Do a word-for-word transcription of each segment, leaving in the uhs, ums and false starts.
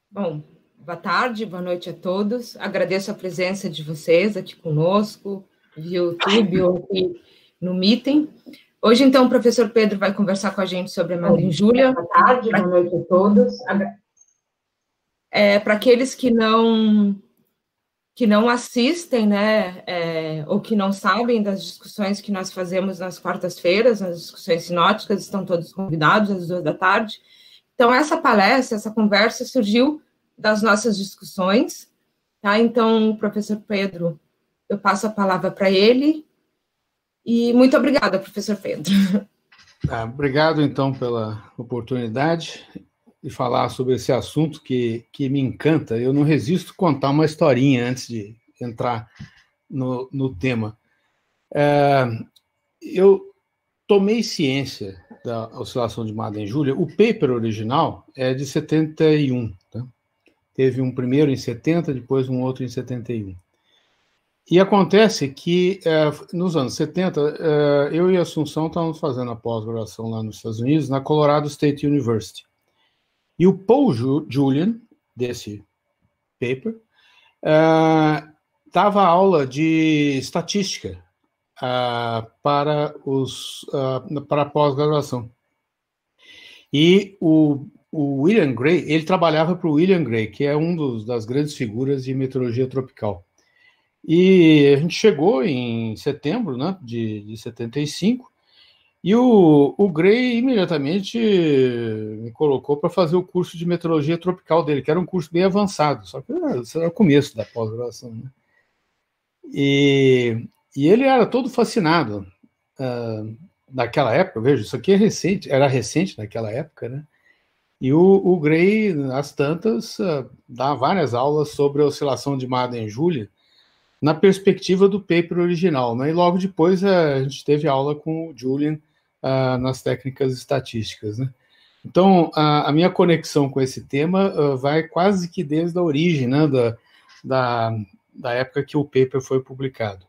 Bom, boa tarde, boa noite a todos. Agradeço a presença de vocês aqui conosco, via YouTube ou aqui no Meeting. Hoje, então, o professor Pedro vai conversar com a gente sobre a Madre Júlia. Boa tarde, boa noite a todos. É, para aqueles que não, que não assistem, né, é, ou que não sabem das discussões que nós fazemos nas quartas-feiras, nas discussões sinóticas, estão todos convidados às duas da tarde. Então, essa palestra, essa conversa surgiu das nossas discussões, tá? Então, professor Pedro, eu passo a palavra para ele, e muito obrigada, professor Pedro. Ah, obrigado, então, pela oportunidade de falar sobre esse assunto que, que me encanta. Eu não resisto a contar uma historinha antes de entrar no, no tema. É, eu tomei ciência da oscilação de Madden-Júlia. O paper original é de setenta e um, tá? Teve um primeiro em setenta, depois um outro em setenta e um. E acontece que, eh, nos anos setenta, eh, eu e a Assunção estávamos fazendo a pós-graduação lá nos Estados Unidos, na Colorado State University. E o Paul Julian, desse paper, eh, dava aula de estatística uh, para, os, uh, para a pós-graduação. E o, o William Gray, ele trabalhava para o William Gray, que é um dos, das grandes figuras de meteorologia tropical. E a gente chegou em setembro, né, de, de setenta e cinco, e o, o Gray imediatamente me colocou para fazer o curso de meteorologia tropical dele, que era um curso bem avançado, só que era, era o começo da pós-graduação, né? E, e ele era todo fascinado uh, naquela época, veja, isso aqui é recente, era recente naquela época, né? E o, o Gray, às tantas, uh, dá várias aulas sobre a oscilação de Madden-Júlia, na perspectiva do paper original, né? E logo depois a gente teve aula com o Julian uh, nas técnicas estatísticas, né? Então, a, a minha conexão com esse tema uh, vai quase que desde a origem, né, da, da, da época que o paper foi publicado.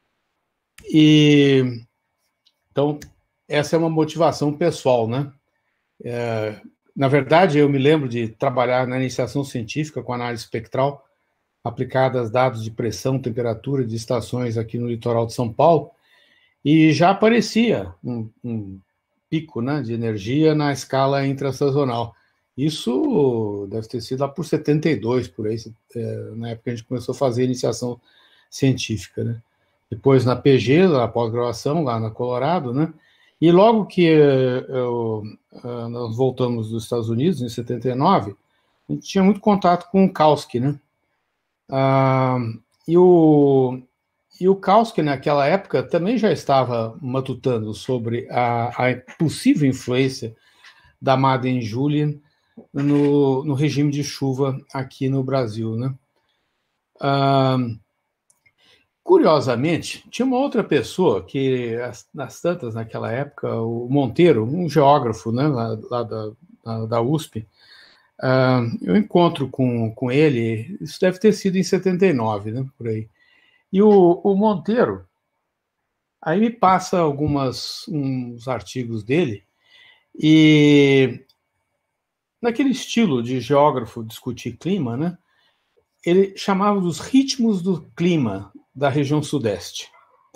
E, então, essa é uma motivação pessoal, né? É, na verdade, eu me lembro de trabalhar na iniciação científica com análise espectral, aplicadas dados de pressão, temperatura de estações aqui no litoral de São Paulo, e já aparecia um, um pico, né, de energia na escala intrasazonal. Isso deve ter sido lá por setenta e dois, por aí, é, na época que a gente começou a fazer a iniciação científica, né? Depois na P G, na pós-graduação, lá na Colorado, né? E logo que eu, nós voltamos dos Estados Unidos, em setenta e nove, a gente tinha muito contato com o Kautsky, né? Ah, e o, e o Kautsky, naquela época, também já estava matutando sobre a, a possível influência da Madden-Júlia no, no regime de chuva aqui no Brasil, né? Ah, curiosamente, tinha uma outra pessoa que, nas tantas, naquela época, o Monteiro, um geógrafo, né, lá, lá da, da, da U S P, Uh, eu encontro com, com ele, isso deve ter sido em setenta e nove, né, por aí. E o, o Monteiro, aí me passa algumas, uns artigos dele, e naquele estilo de geógrafo discutir clima, né, ele chamava dos ritmos do clima da região sudeste.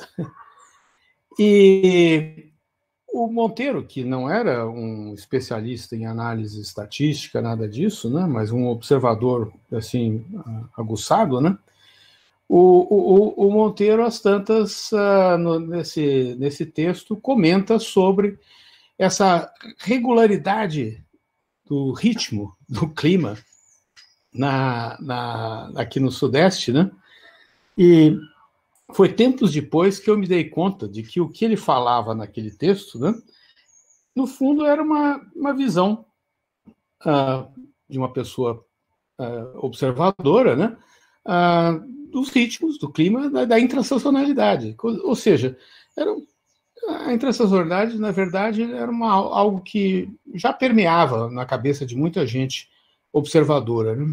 E o Monteiro, que não era um especialista em análise estatística, nada disso, né, mas um observador, assim, aguçado, né, o, o, o Monteiro, às tantas, uh, no, nesse, nesse texto, comenta sobre essa regularidade do ritmo do clima na, na, aqui no Sudeste, né, e foi tempos depois que eu me dei conta de que o que ele falava naquele texto, né, no fundo, era uma, uma visão uh, de uma pessoa uh, observadora, né, uh, dos ritmos, do clima, da, da intrasazonalidade. Ou seja, era, a intrasazonalidade, na verdade, era uma, algo que já permeava na cabeça de muita gente observadora, né?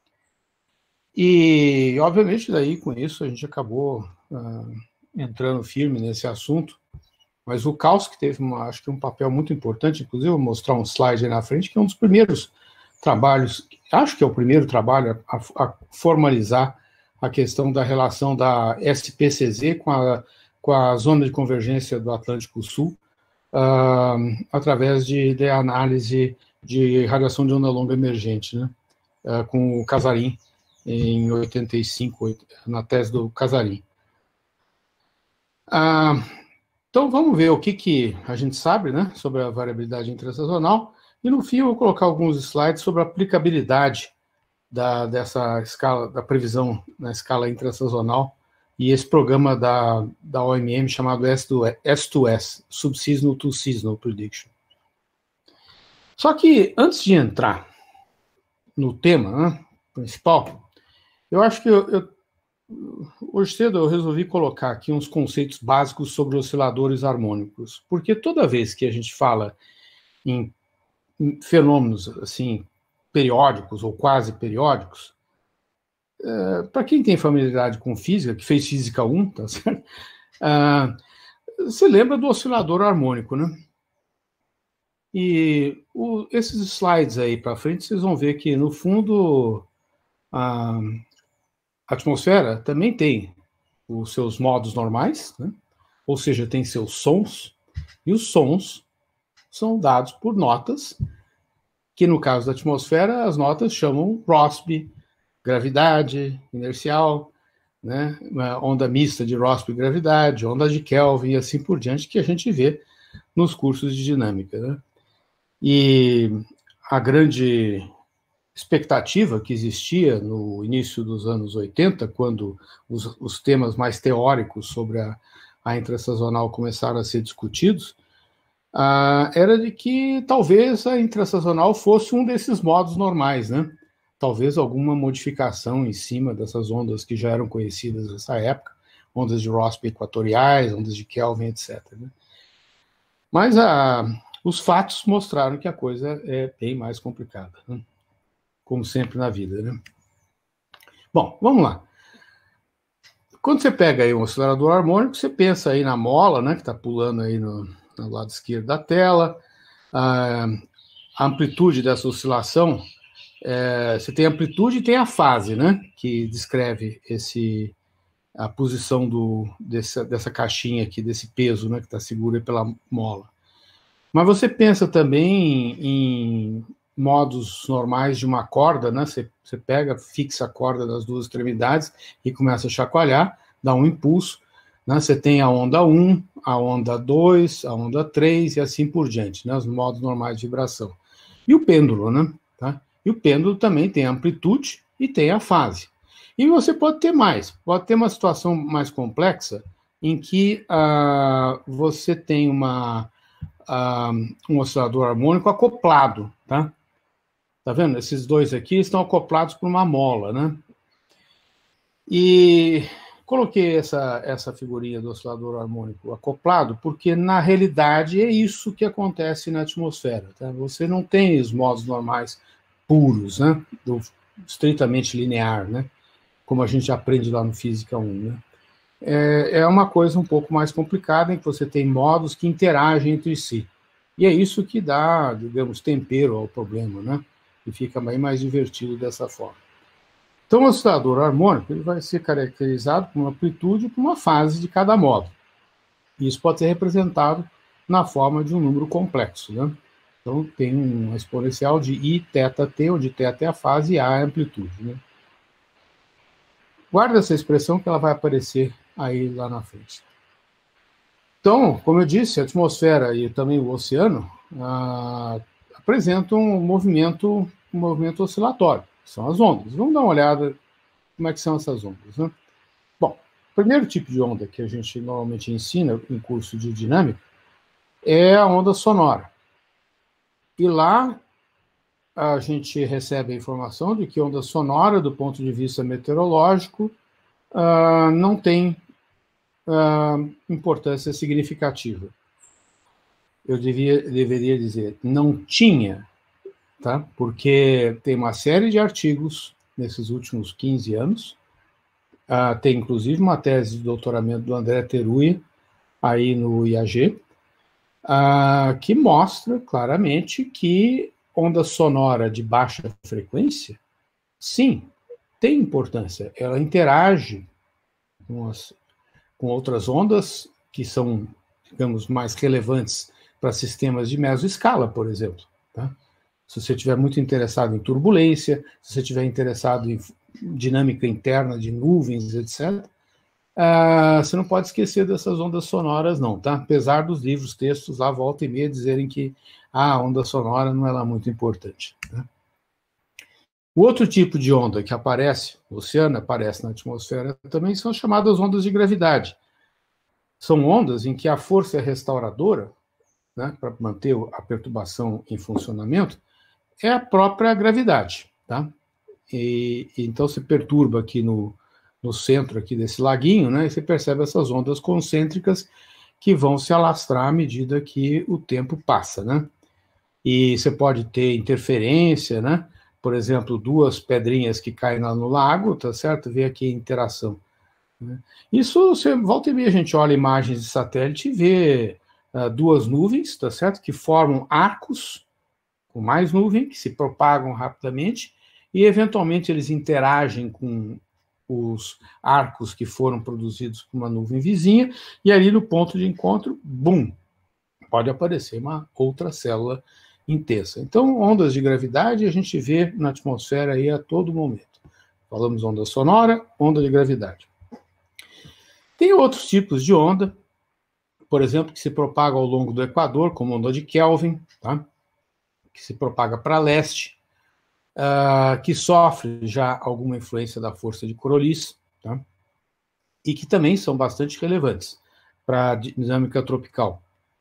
E, obviamente, daí, com isso, a gente acabou uh, entrando firme nesse assunto, mas o Kautsky teve, uma, acho que, um papel muito importante, inclusive, eu vou mostrar um slide aí na frente, que é um dos primeiros trabalhos, acho que é o primeiro trabalho a, a formalizar a questão da relação da S P C Z com a, com a zona de convergência do Atlântico Sul, uh, através de, de análise de radiação de onda longa emergente, né? Uh, com o Casarim, em oitenta e cinco, na tese do Casarim. Uh, então, vamos ver o que, que a gente sabe, né, sobre a variabilidade intrasazonal, e no fim eu vou colocar alguns slides sobre a aplicabilidade da, dessa escala, da previsão na escala intrasazonal, e esse programa da, da O M M chamado S dois S, Subseasonal to Seasonal Prediction. Só que, antes de entrar no tema, né, principal, eu acho que eu, eu, hoje cedo eu resolvi colocar aqui uns conceitos básicos sobre osciladores harmônicos, porque toda vez que a gente fala em, em fenômenos assim, periódicos ou quase periódicos, é, para quem tem familiaridade com física, que fez Física um, tá certo? Ah, você lembra do oscilador harmônico, né? E o, esses slides aí para frente, vocês vão ver que, no fundo, a atmosfera também tem os seus modos normais, né? Ou seja, tem seus sons, e os sons são dados por notas, que no caso da atmosfera, as notas chamam Rossby, gravidade, inercial, né? Uma onda mista de Rossby e gravidade, onda de Kelvin e assim por diante, que a gente vê nos cursos de dinâmica, né? E a grande expectativa que existia no início dos anos oitenta, quando os, os temas mais teóricos sobre a, a intrasazonal começaram a ser discutidos, uh, era de que talvez a intrasazonal fosse um desses modos normais, né? Talvez alguma modificação em cima dessas ondas que já eram conhecidas nessa época, ondas de Rossby equatoriais, ondas de Kelvin, etcétera, né? Mas a os fatos mostraram que a coisa é bem mais complicada, né? Como sempre na vida, né? Bom, vamos lá. Quando você pega aí um oscilador harmônico, você pensa aí na mola, né, que está pulando aí no, no lado esquerdo da tela. A, a amplitude dessa oscilação, é, você tem a amplitude e tem a fase, né, que descreve esse, a posição do, dessa, dessa caixinha aqui, desse peso, né, que está seguro aí pela mola. Mas você pensa também em modos normais de uma corda, né? Você, você pega, fixa a corda das duas extremidades e começa a chacoalhar, dá um impulso, né? Você tem a onda um, a onda dois, a onda três e assim por diante, né? Os modos normais de vibração. E o pêndulo, né? Tá? E o pêndulo também tem a amplitude e tem a fase. E você pode ter mais, pode ter uma situação mais complexa em que uh, você tem uma... Uh, um oscilador harmônico acoplado, tá? Tá vendo? Esses dois aqui estão acoplados por uma mola, né? E coloquei essa, essa figurinha do oscilador harmônico acoplado porque, na realidade, é isso que acontece na atmosfera, tá? Você não tem os modos normais puros, né? Do, estritamente linear, né? Como a gente aprende lá no Física um, né? É, é uma coisa um pouco mais complicada, em que você tem modos que interagem entre si. E é isso que dá, digamos, tempero ao problema, né? E fica bem mais divertido dessa forma. Então, o oscilador harmônico ele vai ser caracterizado por uma amplitude e por uma fase de cada modo. E isso pode ser representado na forma de um número complexo, né? Então, tem uma exponencial de I θ t, onde θ é a fase e A é a amplitude, né? Guarda essa expressão que ela vai aparecer aí lá na frente. Então, como eu disse, a atmosfera e também o oceano ah, apresentam um movimento, um movimento oscilatório, são as ondas. Vamos dar uma olhada como é que são essas ondas, né? Bom, o primeiro tipo de onda que a gente normalmente ensina em curso de dinâmica é a onda sonora. E lá a gente recebe a informação de que onda sonora, do ponto de vista meteorológico, uh, não tem uh, importância significativa. Eu devia, deveria dizer, não tinha, tá? Porque tem uma série de artigos nesses últimos quinze anos, uh, tem inclusive uma tese de doutoramento do André Teruya, aí no I A G, uh, que mostra claramente que onda sonora de baixa frequência, sim, tem importância. Ela interage com, as, com outras ondas que são, digamos, mais relevantes para sistemas de mesoescala, por exemplo. Tá? Se você estiver muito interessado em turbulência, se você estiver interessado em dinâmica interna de nuvens, etcétera, uh, você não pode esquecer dessas ondas sonoras, não, tá? Apesar dos livros, textos lá, volta e meia, dizerem que ah, a onda sonora não é lá muito importante. Tá? O outro tipo de onda que aparece, o oceano aparece na atmosfera também, são as chamadas ondas de gravidade. São ondas em que a força restauradora, né, para manter a perturbação em funcionamento, é a própria gravidade, tá? E, então se perturba aqui no, no centro aqui desse laguinho, né, e você percebe essas ondas concêntricas que vão se alastrar à medida que o tempo passa, né? E você pode ter interferência, né? Por exemplo, duas pedrinhas que caem lá no lago, tá certo? Vê aqui a interação. Né? Isso, você volta e meia, a gente olha imagens de satélite e vê uh, duas nuvens, tá certo? Que formam arcos com mais nuvem, que se propagam rapidamente, e eventualmente eles interagem com os arcos que foram produzidos por uma nuvem vizinha, e ali no ponto de encontro, bum, pode aparecer uma outra célula intensa. Então, ondas de gravidade a gente vê na atmosfera aí a todo momento. Falamos onda sonora, onda de gravidade. Tem outros tipos de onda, por exemplo, que se propagam ao longo do Equador, como onda de Kelvin, tá? Que se propaga para leste, uh, que sofre já alguma influência da força de Coriolis, tá? E que também são bastante relevantes para a dinâmica tropical.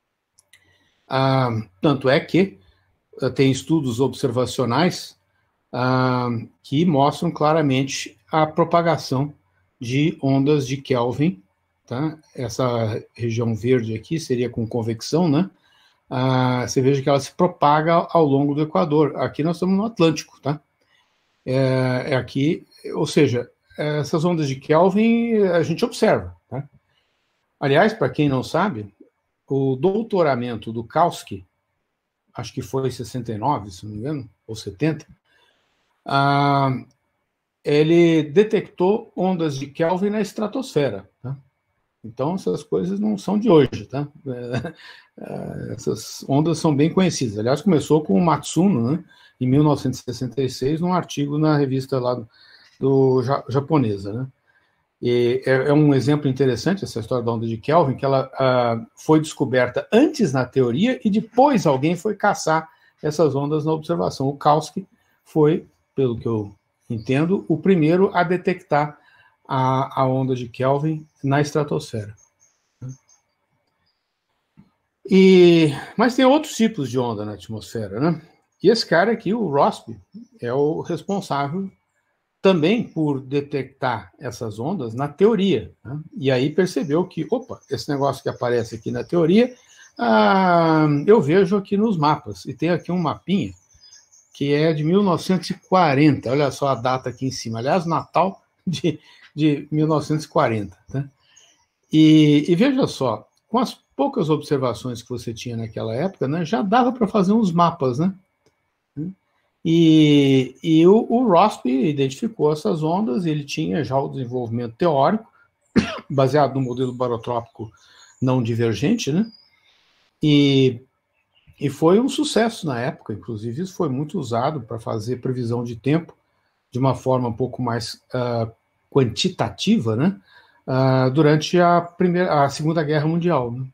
Uh, tanto é que uh, tem estudos observacionais uh, que mostram claramente a propagação de ondas de Kelvin, tá? Essa região verde aqui seria com convecção, né? Uh, você veja que ela se propaga ao longo do Equador. Aqui nós estamos no Atlântico, tá? É, é aqui, ou seja, essas ondas de Kelvin a gente observa, tá? Aliás, para quem não sabe, o doutoramento do Kautsky, acho que foi em sessenta e nove, se não me engano, ou setenta, uh, ele detectou ondas de Kelvin na estratosfera, tá? Então, essas coisas não são de hoje, tá? É, essas ondas são bem conhecidas. Aliás, começou com o Matsuno, né, em mil novecentos e sessenta e seis, num artigo na revista lá do, do japonesa, né? E é, é um exemplo interessante, essa história da onda de Kelvin, que ela uh, foi descoberta antes na teoria e depois alguém foi caçar essas ondas na observação. O Kautsky foi, pelo que eu entendo, o primeiro a detectar a, a onda de Kelvin na estratosfera. E, mas tem outros tipos de onda na atmosfera, né? E esse cara aqui, o Rossby, é o responsável também por detectar essas ondas na teoria, né? E aí percebeu que, opa, esse negócio que aparece aqui na teoria, ah, eu vejo aqui nos mapas. E tem aqui um mapinha que é de mil novecentos e quarenta, olha só a data aqui em cima, aliás, Natal de, de mil novecentos e quarenta. Tá? E, e veja só, com as poucas observações que você tinha naquela época, né, já dava para fazer uns mapas, né? E, e o, o Rossby identificou essas ondas, ele tinha já o desenvolvimento teórico, baseado no modelo barotrópico não divergente, né? E, e foi um sucesso na época, inclusive isso foi muito usado para fazer previsão de tempo de uma forma um pouco mais uh, quantitativa, né? Uh, durante a, primeira, a Segunda Guerra Mundial, né?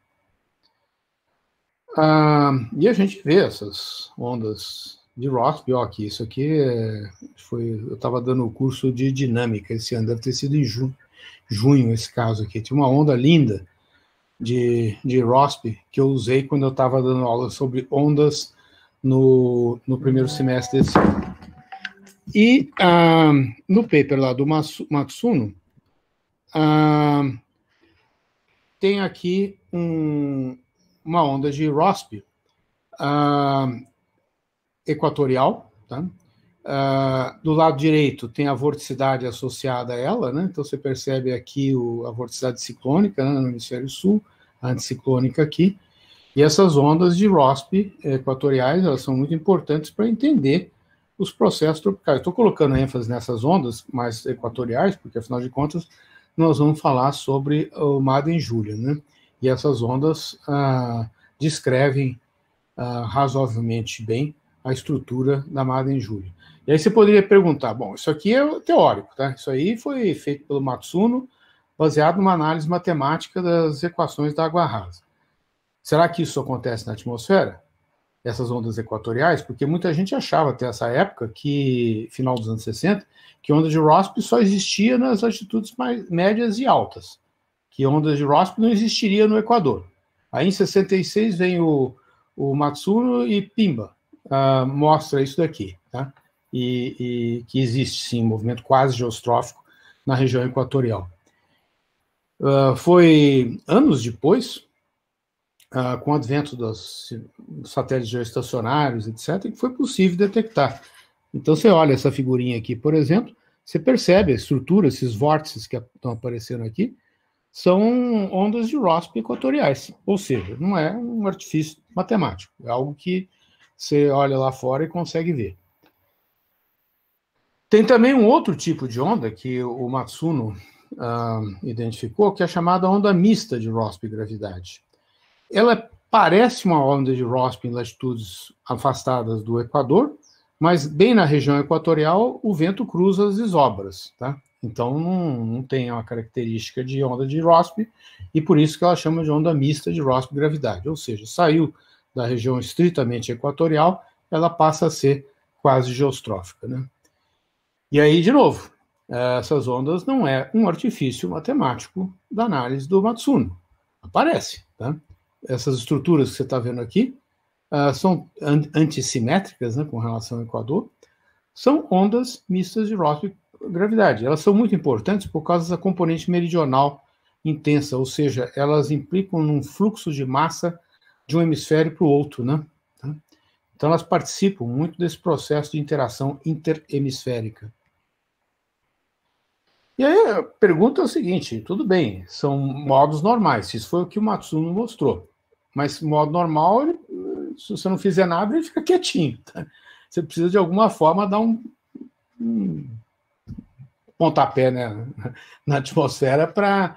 Ah, e a gente vê essas ondas de Rossby, ó, aqui, isso aqui é, foi, eu estava dando o curso de dinâmica esse ano, deve ter sido em junho, junho esse caso aqui, tinha uma onda linda de, de Rossby que eu usei quando eu estava dando aula sobre ondas no, no primeiro semestre desse ano. E ah, no paper lá do Matsuno, ah, tem aqui um uma onda de Rossby uh, equatorial, tá? Uh, do lado direito tem a vorticidade associada a ela, né? Então você percebe aqui o, a vorticidade ciclônica, né, no hemisfério sul, a anticiclônica aqui, E essas ondas de Rossby equatoriais, elas são muito importantes para entender os processos tropicais. Estou colocando ênfase nessas ondas mais equatoriais, porque, afinal de contas, nós vamos falar sobre o Madden Julian, né? E essas ondas ah, descrevem ah, razoavelmente bem a estrutura da Madden Julian. E aí você poderia perguntar, bom, isso aqui é teórico, tá? Isso aí foi feito pelo Matsuno, baseado numa análise matemática das equações da água rasa. Será que isso acontece na atmosfera? Essas ondas equatoriais? Porque muita gente achava até essa época, que final dos anos sessenta, que onda de Rossby só existia nas latitudes mais médias e altas, que ondas de Rossby não existiria no Equador. Aí em sessenta e seis vem o, o Matsuno e Pimba, uh, mostra isso daqui, tá? E, e que existe sim um movimento quase geostrófico na região equatorial. Uh, foi anos depois, Uh, com o advento dos satélites geoestacionários, etcétera, que foi possível detectar. Então, você olha essa figurinha aqui, por exemplo, você percebe a estrutura, esses vórtices que estão aparecendo aqui, são ondas de Rossby equatoriais, ou seja, não é um artifício matemático, é algo que você olha lá fora e consegue ver. Tem também um outro tipo de onda que o Matsuno uh, identificou, que é a chamada onda mista de Rossby gravidade. Ela parece uma onda de Rossby em latitudes afastadas do Equador, mas bem na região equatorial o vento cruza as isobras, tá? Então não, não tem uma característica de onda de Rossby, e por isso que ela chama de onda mista de Rossby gravidade, ou seja, saiu da região estritamente equatorial, ela passa a ser quase geostrófica, né? E aí, de novo, essas ondas não é um artifício matemático da análise do Matsuno, aparece, tá? Essas estruturas que você está vendo aqui uh, são antissimétricas, né, com relação ao Equador, são ondas mistas de Rossby gravidade. Elas são muito importantes por causa da componente meridional intensa, ou seja, elas implicam num fluxo de massa de um hemisfério para o outro, né? Então elas participam muito desse processo de interação interhemisférica. E aí a pergunta é o seguinte, tudo bem, são modos normais, isso foi o que o Matsuno mostrou. Mas, modo normal, ele, se você não fizer nada, ele fica quietinho. Tá? Você precisa, de alguma forma, dar um, um pontapé, né, na atmosfera para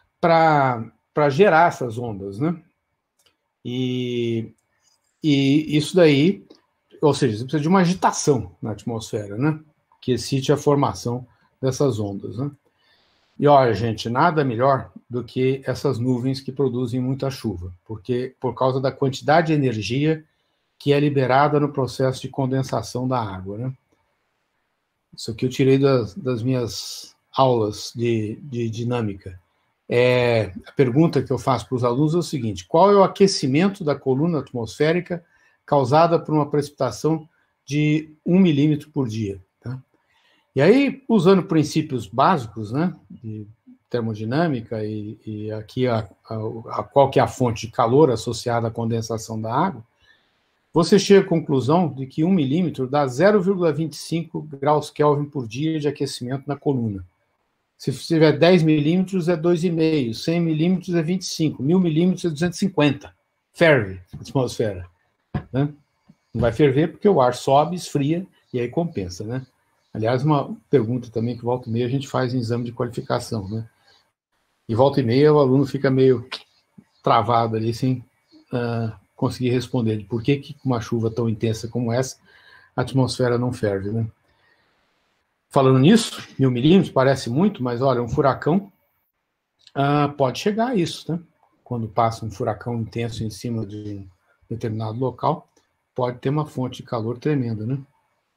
gerar essas ondas, né? E, e isso daí, ou seja, você precisa de uma agitação na atmosfera, né? Que excite a formação dessas ondas, né? E olha, gente, nada melhor do que essas nuvens que produzem muita chuva, porque por causa da quantidade de energia que é liberada no processo de condensação da água, né? Isso aqui eu tirei das, das minhas aulas de, de dinâmica. É, a pergunta que eu faço para os alunos é o seguinte: qual é o aquecimento da coluna atmosférica causada por uma precipitação de um milímetro por dia? Tá? E aí, usando princípios básicos, né, de termodinâmica e, e aqui a, a, a qual que é a fonte de calor associada à condensação da água, você chega à conclusão de que um milímetro dá zero vírgula vinte e cinco graus Kelvin por dia de aquecimento na coluna. Se tiver dez milímetros é dois vírgula cinco, cem milímetros é vinte e cinco, mil milímetros é duzentos e cinquenta. Ferve a atmosfera. Né? Não vai ferver porque o ar sobe, esfria e aí compensa, né? Aliás, uma pergunta também que volta e meia a gente faz em exame de qualificação, né? E volta e meia o aluno fica meio travado ali, sem uh, conseguir responder de por que, que uma chuva tão intensa como essa, a atmosfera não ferve, né? Falando nisso, mil milímetros parece muito, mas olha, um furacão uh, pode chegar a isso, né? Quando passa um furacão intenso em cima de um determinado local, pode ter uma fonte de calor tremenda, né?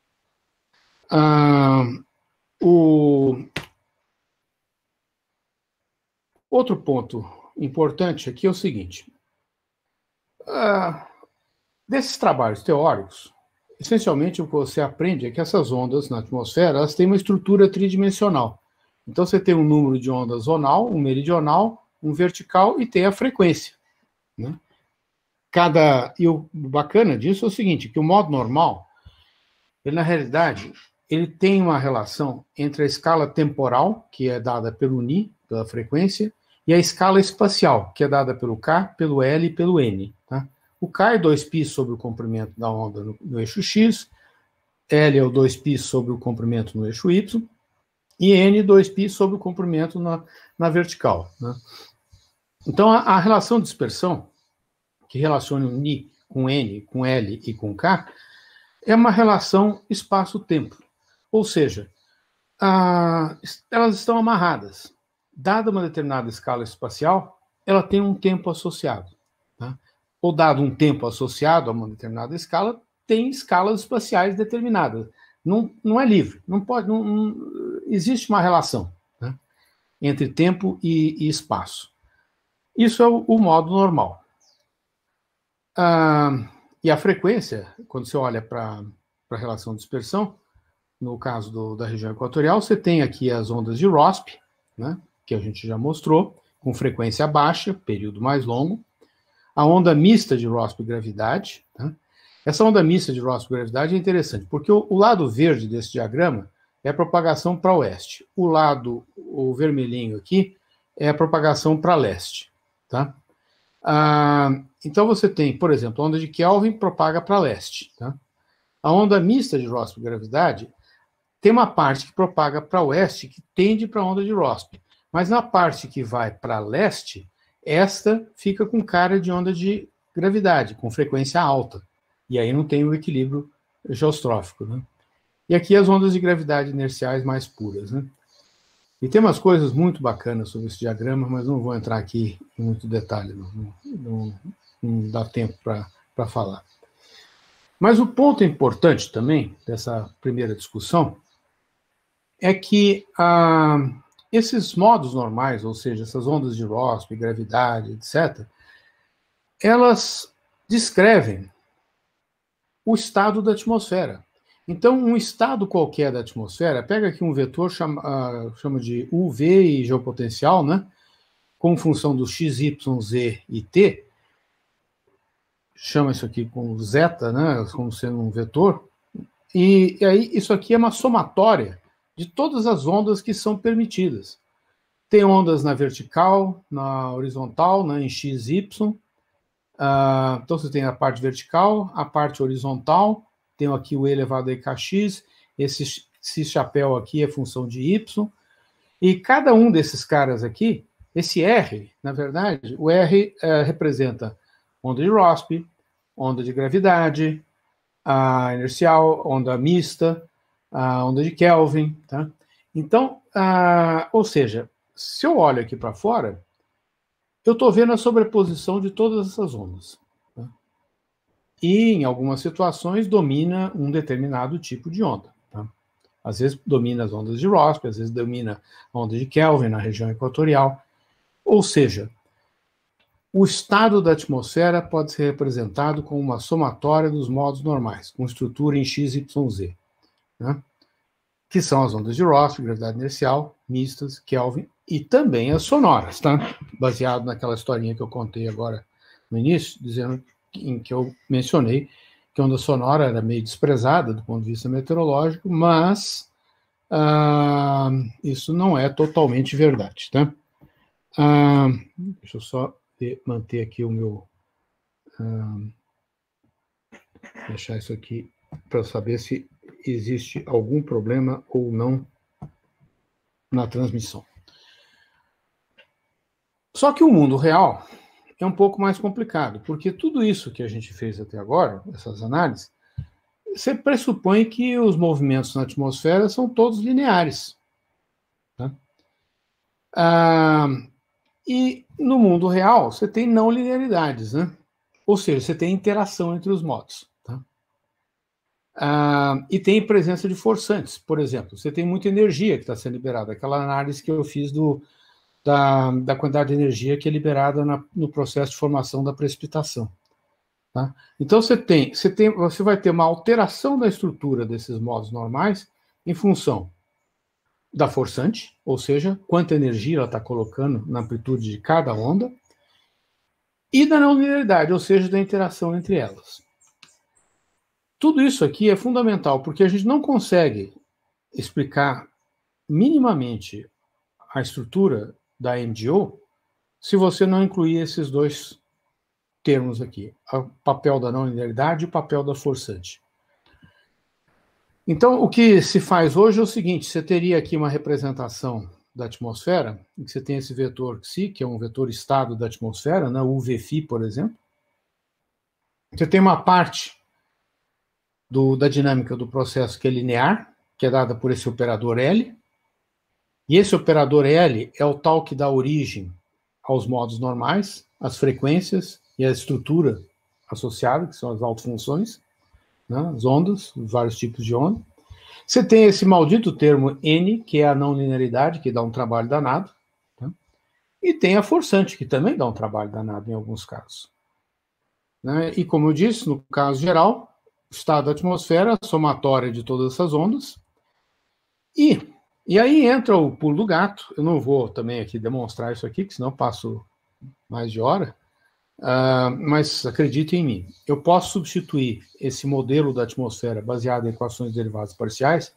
Ah, o outro ponto importante aqui é o seguinte: ah, desses trabalhos teóricos, essencialmente o que você aprende é que essas ondas na atmosfera elas têm uma estrutura tridimensional. Então você tem um número de ondas zonal, um meridional, um vertical e tem a frequência, né? Cada e o bacana disso é o seguinte, que o modo normal, ele na realidade ele tem uma relação entre a escala temporal, que é dada pelo Ni, pela frequência, e a escala espacial, que é dada pelo K, pelo L e pelo N. Tá? O K é dois π sobre o comprimento da onda no, no eixo X, L é o dois π sobre o comprimento no eixo Y, e N dois π sobre o comprimento na, na vertical. Né? Então, a, a relação de dispersão, que relaciona o Ni com N, com L e com K, é uma relação espaço-tempo. Ou seja, a, elas estão amarradas. Dada uma determinada escala espacial, ela tem um tempo associado. Tá? Ou dado um tempo associado a uma determinada escala, tem escalas espaciais determinadas. Não, não é livre. Não pode, não, não, existe uma relação, né, entre tempo e, e espaço. Isso é o, o modo normal. Ah, e a frequência, quando você olha para a relação de dispersão, no caso do, da região equatorial, você tem aqui as ondas de Rossby, né, que a gente já mostrou, com frequência baixa, período mais longo. A onda mista de Rossby-gravidade. Tá? Essa onda mista de Rossby-gravidade é interessante, porque o, o lado verde desse diagrama é a propagação para oeste. O lado, o vermelhinho aqui, é a propagação para leste. Tá? Ah, então você tem, por exemplo, a onda de Kelvin propaga para leste. Tá? A onda mista de Rossby-gravidade tem uma parte que propaga para oeste que tende para a onda de Rossby. Mas na parte que vai para leste, esta fica com cara de onda de gravidade, com frequência alta. E aí não tem o equilíbrio geostrófico. Né? E aqui as ondas de gravidade inerciais mais puras. Né? E tem umas coisas muito bacanas sobre esse diagrama, mas não vou entrar aqui em muito detalhe, não, não, não, não dá tempo para falar. Mas o ponto importante também dessa primeira discussão é que ah, esses modos normais, ou seja, essas ondas de Rossby, gravidade, etcétera, elas descrevem o estado da atmosfera. Então, um estado qualquer da atmosfera, pega aqui um vetor, chama, uh, chama de U V e geopotencial, né, com função do x, y, z e t, chama isso aqui com zeta, né, como sendo um vetor, e, e aí isso aqui é uma somatória de todas as ondas que são permitidas. Tem ondas na vertical, na horizontal, né, em x, y. Uh, então você tem a parte vertical, a parte horizontal, tem aqui o e elevado a kx, esse, esse chapéu aqui é função de y, e cada um desses caras aqui, esse R, na verdade, o R uh, representa onda de Rossby, onda de gravidade, a inercial, onda mista, a onda de Kelvin, tá? Então, uh, ou seja, se eu olho aqui para fora, eu estou vendo a sobreposição de todas essas ondas. Tá? E, em algumas situações, domina um determinado tipo de onda. Tá? Às vezes domina as ondas de Rossby, às vezes domina a onda de Kelvin na região equatorial. Ou seja, o estado da atmosfera pode ser representado como uma somatória dos modos normais, com estrutura em x, y, z. Né? Que são as ondas de Rossby, gravidade inercial, mistas, Kelvin, e também as sonoras, tá? Baseado naquela historinha que eu contei agora no início, dizendo em que eu mencionei que a onda sonora era meio desprezada do ponto de vista meteorológico, mas ah, isso não é totalmente verdade, tá? Ah, deixa eu só manter aqui o meu... Ah, deixar isso aqui para saber se existe algum problema ou não na transmissão. Só que o mundo real é um pouco mais complicado, porque tudo isso que a gente fez até agora, essas análises, você pressupõe que os movimentos na atmosfera são todos lineares. Tá? Ah, e no mundo real, você tem não linearidades, né? Ou seja, você tem interação entre os modos. Tá? Ah, e tem presença de forçantes, por exemplo. Você tem muita energia que está sendo liberada. Aquela análise que eu fiz do, da, da quantidade de energia que é liberada na, no processo de formação da precipitação. Tá? Então, você, tem, você, tem, você vai ter uma alteração da estrutura desses modos normais em função da forçante, ou seja, quanta energia ela está colocando na amplitude de cada onda, e da não linearidade, ou seja, da interação entre elas. Tudo isso aqui é fundamental, porque a gente não consegue explicar minimamente a estrutura da M G O se você não incluir esses dois termos aqui, o papel da não linearidade e o papel da forçante. Então, o que se faz hoje é o seguinte, você teria aqui uma representação da atmosfera, em que você tem esse vetor xi, que é um vetor estado da atmosfera, né, o U V φ, por exemplo. Você tem uma parte do, da dinâmica do processo que é linear, que é dada por esse operador L, e esse operador L é o tal que dá origem aos modos normais, às frequências e à estrutura associada, que são as autofunções, né, as ondas, os vários tipos de onda. Você tem esse maldito termo N, que é a não linearidade, que dá um trabalho danado, tá? E tem a forçante, que também dá um trabalho danado em alguns casos. Né? E como eu disse, no caso geral, o estado da atmosfera, a somatória de todas essas ondas. E, e aí entra o pulo do gato. Eu não vou também aqui demonstrar isso aqui, que senão eu passo mais de hora. Uh, mas acreditem em mim, eu posso substituir esse modelo da atmosfera baseado em equações derivadas parciais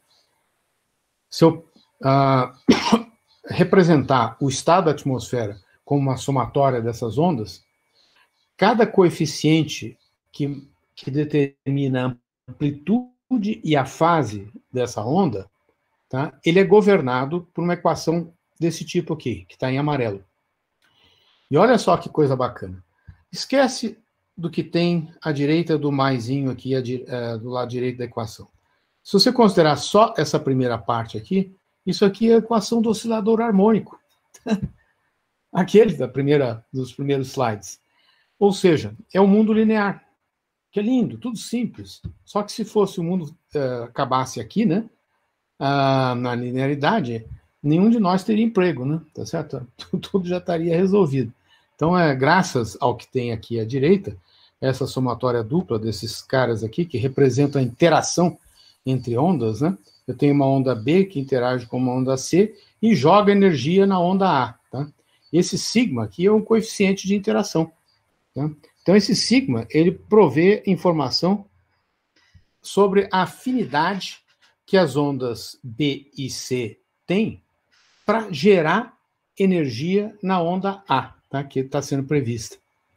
se eu uh, representar o estado da atmosfera como uma somatória dessas ondas. Cada coeficiente que, que determina a amplitude e a fase dessa onda, tá, ele é governado por uma equação desse tipo aqui, que está em amarelo. E olha só que coisa bacana. Esquece do que tem à direita do maisinho aqui, do lado direito da equação. Se você considerar só essa primeira parte aqui, isso aqui é a equação do oscilador harmônico. Aquele da primeira, dos primeiros slides. Ou seja, é um mundo linear, que é lindo, tudo simples. Só que se fosse o mundo uh, acabasse aqui, né, uh, na linearidade, nenhum de nós teria emprego, né? Tá certo? Tudo já estaria resolvido. Então, é graças ao que tem aqui à direita, essa somatória dupla desses caras aqui, que representam a interação entre ondas, né? Eu tenho uma onda B que interage com uma onda C e joga energia na onda A, tá? Esse sigma aqui é um coeficiente de interação, tá? Então, esse sigma, ele provê informação sobre a afinidade que as ondas B e C têm para gerar energia na onda A, tá, que está sendo prevista.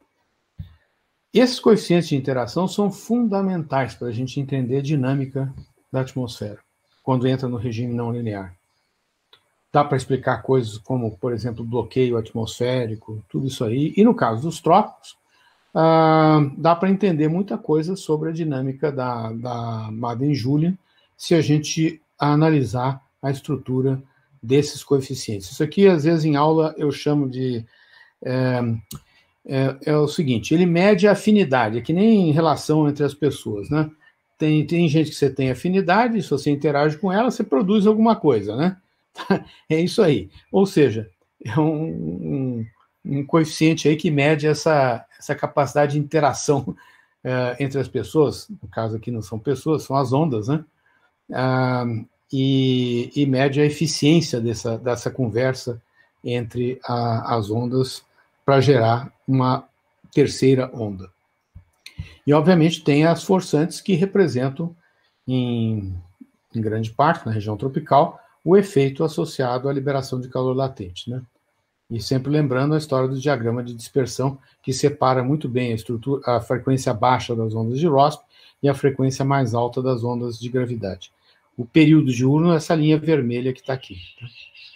Esses coeficientes de interação são fundamentais para a gente entender a dinâmica da atmosfera, quando entra no regime não linear. Dá para explicar coisas como, por exemplo, bloqueio atmosférico, tudo isso aí. E no caso dos trópicos, ah, dá para entender muita coisa sobre a dinâmica da, da Madden-Julian, se a gente analisar a estrutura desses coeficientes. Isso aqui, às vezes, em aula, eu chamo de... É, é, é o seguinte, ele mede a afinidade, é que nem relação entre as pessoas, né? Tem, tem gente que você tem afinidade, se você interage com ela, você produz alguma coisa, né? É isso aí. Ou seja, é um, um, um coeficiente aí que mede essa, essa capacidade de interação é, entre as pessoas, no caso aqui não são pessoas, são as ondas, né? Ah, e, e mede a eficiência dessa, dessa conversa entre a, as ondas para gerar uma terceira onda. E, obviamente, tem as forçantes que representam, em, em grande parte, na região tropical, o efeito associado à liberação de calor latente, né? E sempre lembrando a história do diagrama de dispersão, que separa muito bem a, estrutura, a frequência baixa das ondas de Rossby e a frequência mais alta das ondas de gravidade. O período diurno é essa linha vermelha que está aqui. Tá?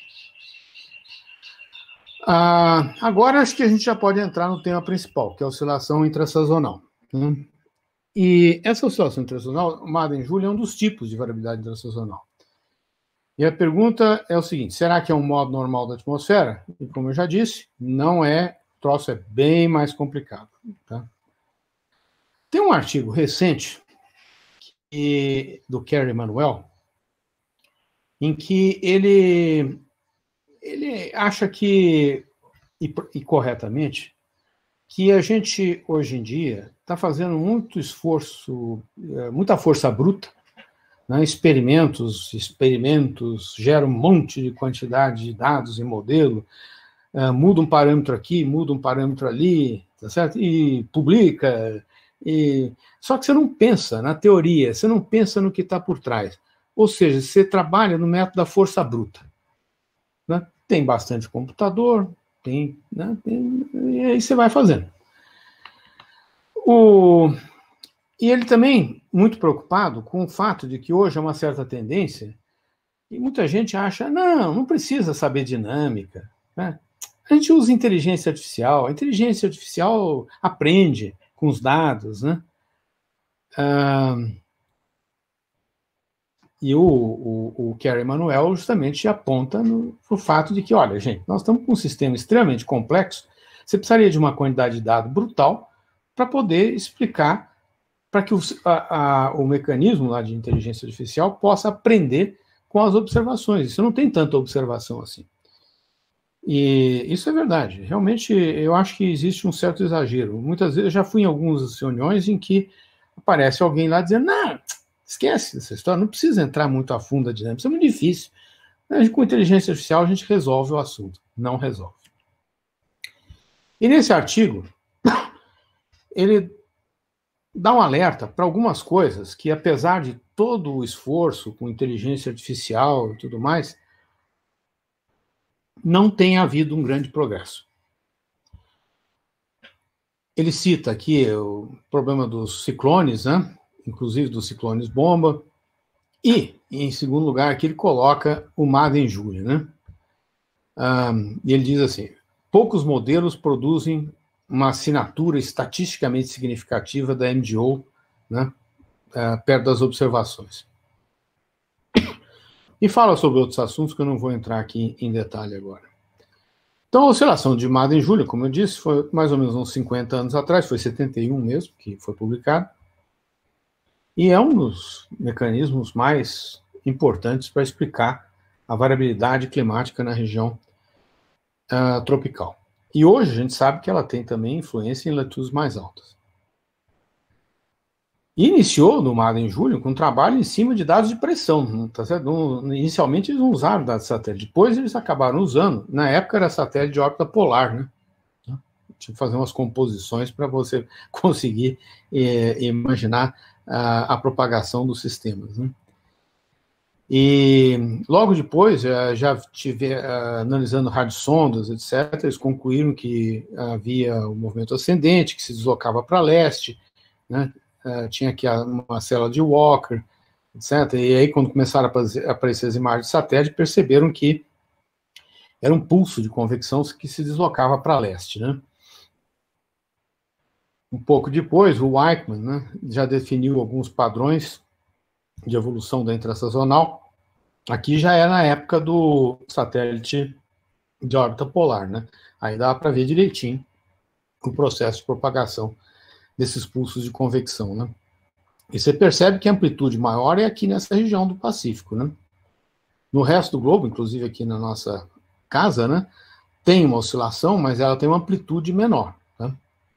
Ah, agora acho que a gente já pode entrar no tema principal, que é a oscilação intrasazonal. Né? E essa oscilação intrasazonal, Madden-Julian, é um dos tipos de variabilidade intrasazonal. E a pergunta é o seguinte, será que é um modo normal da atmosfera? E como eu já disse, não é, o troço é bem mais complicado. Tá? Tem um artigo recente que, do Kerry Emanuel, em que ele, ele acha que, e, e corretamente, que a gente, hoje em dia, está fazendo muito esforço, muita força bruta, né? experimentos, experimentos, gera um monte de quantidade de dados e modelo, uh, muda um parâmetro aqui, muda um parâmetro ali, tá certo? E publica, e... só que você não pensa na teoria, você não pensa no que está por trás. Ou seja, você trabalha no método da força bruta. Né? Tem bastante computador, tem, né, tem, e aí você vai fazendo. O, e ele também muito preocupado com o fato de que hoje há uma certa tendência, e muita gente acha, não, não precisa saber dinâmica, né? A gente usa inteligência artificial, a inteligência artificial aprende com os dados, né? Ah, e o, o, o Kerry Emanuel justamente aponta para o fato de que, olha, gente, nós estamos com um sistema extremamente complexo, você precisaria de uma quantidade de dados brutal para poder explicar, para que o, a, a, o mecanismo lá de inteligência artificial possa aprender com as observações. Isso não tem tanta observação assim. E isso é verdade. Realmente, eu acho que existe um certo exagero. Muitas vezes, eu já fui em algumas reuniões em que aparece alguém lá dizendo, não, esquece essa história, não precisa entrar muito a fundo a dinâmica, isso é muito difícil. Com inteligência artificial, a gente resolve o assunto. Não resolve. E nesse artigo, ele dá um alerta para algumas coisas que, apesar de todo o esforço com inteligência artificial e tudo mais, não tem havido um grande progresso. Ele cita aqui o problema dos ciclones, né? Inclusive dos ciclones bomba, e, em segundo lugar, aqui ele coloca o Madden Julia, né? Um, e ele diz assim, poucos modelos produzem uma assinatura estatisticamente significativa da M D O, né, uh, perto das observações. E fala sobre outros assuntos que eu não vou entrar aqui em detalhe agora. Então, a oscilação de Madden Julia, como eu disse, foi mais ou menos uns cinquenta anos atrás, foi setenta e um mesmo, que foi publicado, e é um dos mecanismos mais importantes para explicar a variabilidade climática na região uh, tropical. E hoje a gente sabe que ela tem também influência em latitudes mais altas. E iniciou no Madden Julia com um trabalho em cima de dados de pressão. Tá certo? Inicialmente eles não usaram dados de satélite, depois eles acabaram usando. Na época era satélite de órbita polar, né? Tinha que fazer umas composições para você conseguir eh, imaginar a, a propagação dos sistemas, né? E logo depois, já tive, analisando radiosondas, etcétera, eles concluíram que havia um movimento ascendente, que se deslocava para leste, né? Tinha aqui uma célula de Walker, etcétera. E aí, quando começaram a aparecer as imagens de satélite, perceberam que era um pulso de convecção que se deslocava para leste, né? Um pouco depois, o Weichmann, né, já definiu alguns padrões de evolução da intrasazonal. Aqui já é na época do satélite de órbita polar, né? Aí dá para ver direitinho o processo de propagação desses pulsos de convecção, né? E você percebe que a amplitude maior é aqui nessa região do Pacífico, né? No resto do globo, inclusive aqui na nossa casa, né, tem uma oscilação, mas ela tem uma amplitude menor, tá?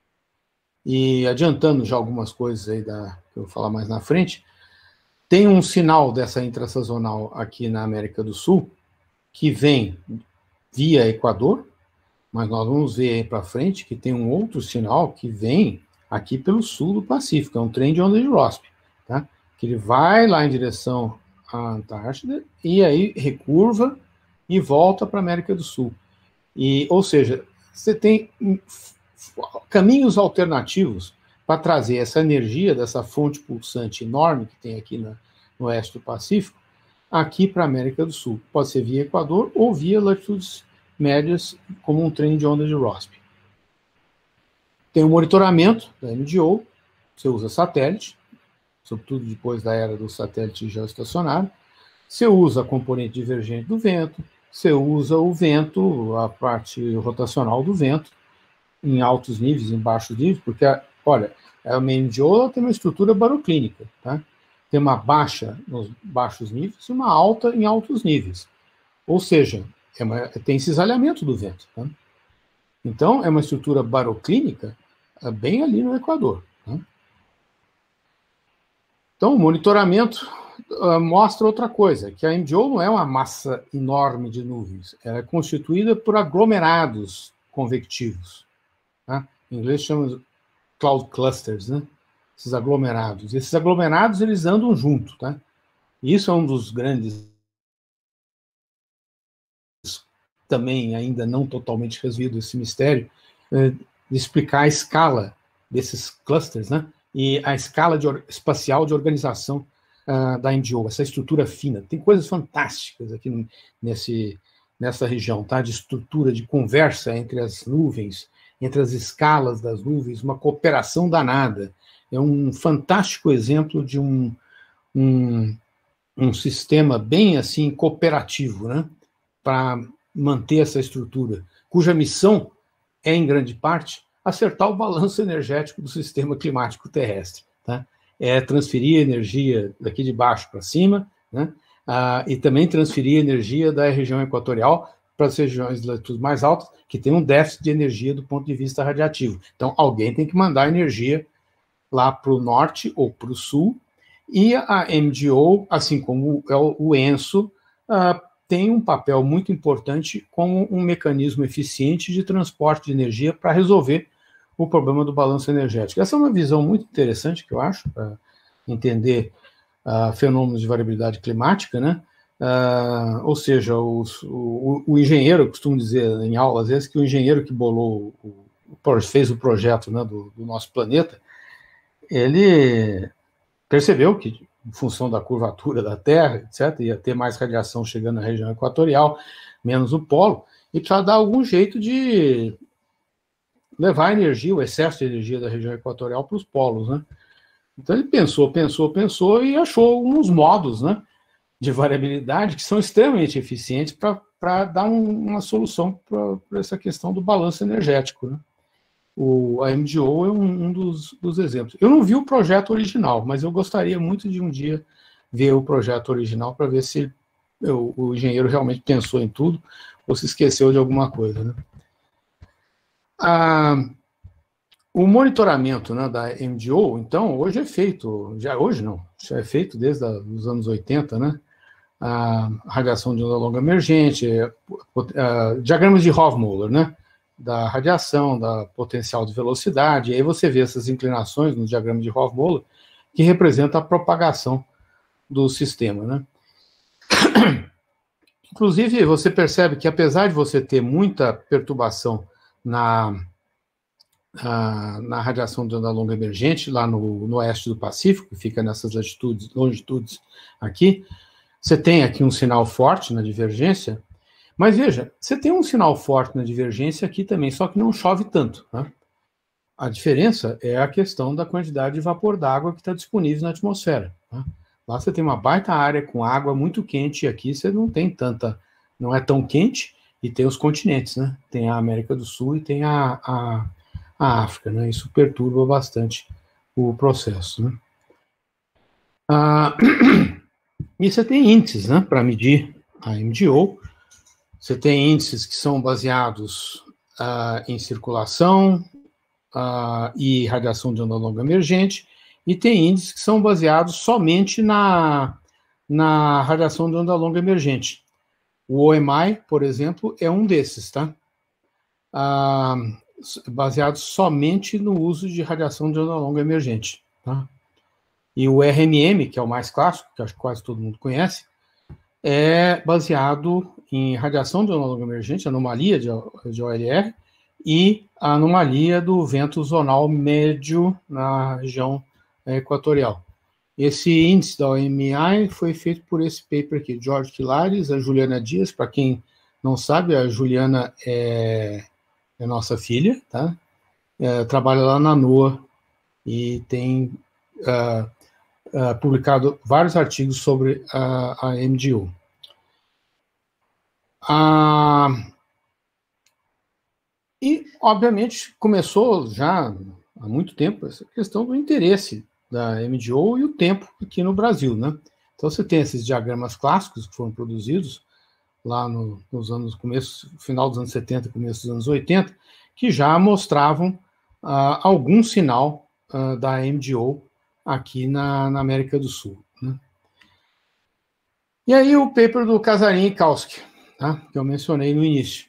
E adiantando já algumas coisas aí da, que eu vou falar mais na frente, tem um sinal dessa intrasazonal aqui na América do Sul, que vem via Equador, mas nós vamos ver aí para frente que tem um outro sinal que vem aqui pelo sul do Pacífico, é um trem de onda de Rossby, tá? Que ele vai lá em direção à Antártida e aí recurva e volta para a América do Sul. E, ou seja, você tem caminhos alternativos para trazer essa energia dessa fonte pulsante enorme que tem aqui na, no oeste do Pacífico, aqui para a América do Sul. Pode ser via Equador ou via latitudes médias, como um trem de onda de Rossby. Tem o monitoramento da M D O, você usa satélite, sobretudo depois da era do satélite geoestacionário. Você usa a componente divergente do vento, você usa o vento, a parte rotacional do vento, em altos níveis, em baixos níveis, porque, olha, a M D O tem uma estrutura baroclínica, tá? Tem uma baixa nos baixos níveis e uma alta em altos níveis. Ou seja, é uma, tem cisalhamento do vento, tá? Então, é uma estrutura baroclínica bem ali no Equador, tá? Então, o monitoramento uh, mostra outra coisa, que a M D O não é uma massa enorme de nuvens, ela é constituída por aglomerados convectivos, tá? Em inglês chama cloud clusters, né? Esses aglomerados. Esses aglomerados, eles andam junto, tá? E isso é um dos grandes também ainda não totalmente resolvido esse mistério, de explicar a escala desses clusters, né? E a escala de, espacial de organização uh, da M D O, essa estrutura fina. Tem coisas fantásticas aqui no, nesse, nessa região, tá? De estrutura, de conversa entre as nuvens, entre as escalas das nuvens, uma cooperação danada. É um fantástico exemplo de um, um, um sistema bem assim cooperativo, né? Para manter essa estrutura, cuja missão é, em grande parte, acertar o balanço energético do sistema climático terrestre. Tá? É transferir energia daqui de baixo para cima, né? Ah, e também transferir energia da região equatorial para as regiões de latitudes mais altas, que tem um déficit de energia do ponto de vista radiativo. Então, alguém tem que mandar energia lá para o norte ou para o sul, e a M D O, assim como o ENSO, ah, tem um papel muito importante como um mecanismo eficiente de transporte de energia para resolver o problema do balanço energético. Essa é uma visão muito interessante, que eu acho, para entender uh, fenômenos de variabilidade climática, né? Uh, ou seja, os, o, o engenheiro, eu costumo dizer em aula, às vezes, que o engenheiro que bolou, o, fez o projeto, né, do, do nosso planeta, ele percebeu que, em função da curvatura da Terra, etcétera, ia ter mais radiação chegando na região equatorial, menos o polo, e precisava dar algum jeito de levar a energia, o excesso de energia da região equatorial para os polos, né? Então ele pensou, pensou, pensou e achou uns modos, né, de variabilidade que são extremamente eficientes para dar um, uma solução para essa questão do balanço energético, né? O, a M D O é um, um dos, dos exemplos. Eu não vi o projeto original, mas eu gostaria muito de um dia ver o projeto original para ver se eu, o engenheiro realmente pensou em tudo ou se esqueceu de alguma coisa, né? Ah, o monitoramento, né, da M D O, então, hoje é feito, já hoje não, já é feito desde os anos oitenta, né? A radiação de onda longa emergente, a, a, diagramas de Hofmöller, né? Da radiação, da potencial de velocidade, e aí você vê essas inclinações no diagrama de Hofmöller, que representa a propagação do sistema, né? Inclusive, você percebe que, apesar de você ter muita perturbação na, a, na radiação de onda longa emergente, lá no, no oeste do Pacífico, que fica nessas latitudes, longitudes aqui, você tem aqui um sinal forte na divergência. Mas veja, você tem um sinal forte na divergência aqui também, só que não chove tanto, né? A diferença é a questão da quantidade de vapor d'água que está disponível na atmosfera, né? Lá você tem uma baita área com água muito quente, e aqui você não tem tanta, não é tão quente, e tem os continentes, né? Tem a América do Sul e tem a, a, a África, né? Isso perturba bastante o processo, né? Ah, e você tem índices, né, para medir a M D O. Você tem índices que são baseados uh, em circulação uh, e radiação de onda longa emergente, e tem índices que são baseados somente na, na radiação de onda longa emergente. O O M I, por exemplo, é um desses, tá? Uh, baseado somente no uso de radiação de onda longa emergente, tá? E o R M M, que é o mais clássico, que acho que quase todo mundo conhece, é baseado em radiação de onda longa emergente, anomalia de, de O L R, e a anomalia do vento zonal médio na região equatorial. Esse índice da O M I foi feito por esse paper aqui, Jorge Quilares, a Juliana Dias. Para quem não sabe, a Juliana é, é nossa filha, tá? É, trabalha lá na NOAA e tem uh, uh, publicado vários artigos sobre a, a M D O. Ah, e, obviamente, começou já há muito tempo essa questão do interesse da M D O e o tempo aqui no Brasil, né? Então, você tem esses diagramas clássicos que foram produzidos lá no, nos anos, começo, final dos anos setenta, começo dos anos oitenta, que já mostravam ah, algum sinal ah, da M D O aqui na, na América do Sul, né? E aí o paper do Casarin e Kautsky, tá? Que eu mencionei no início.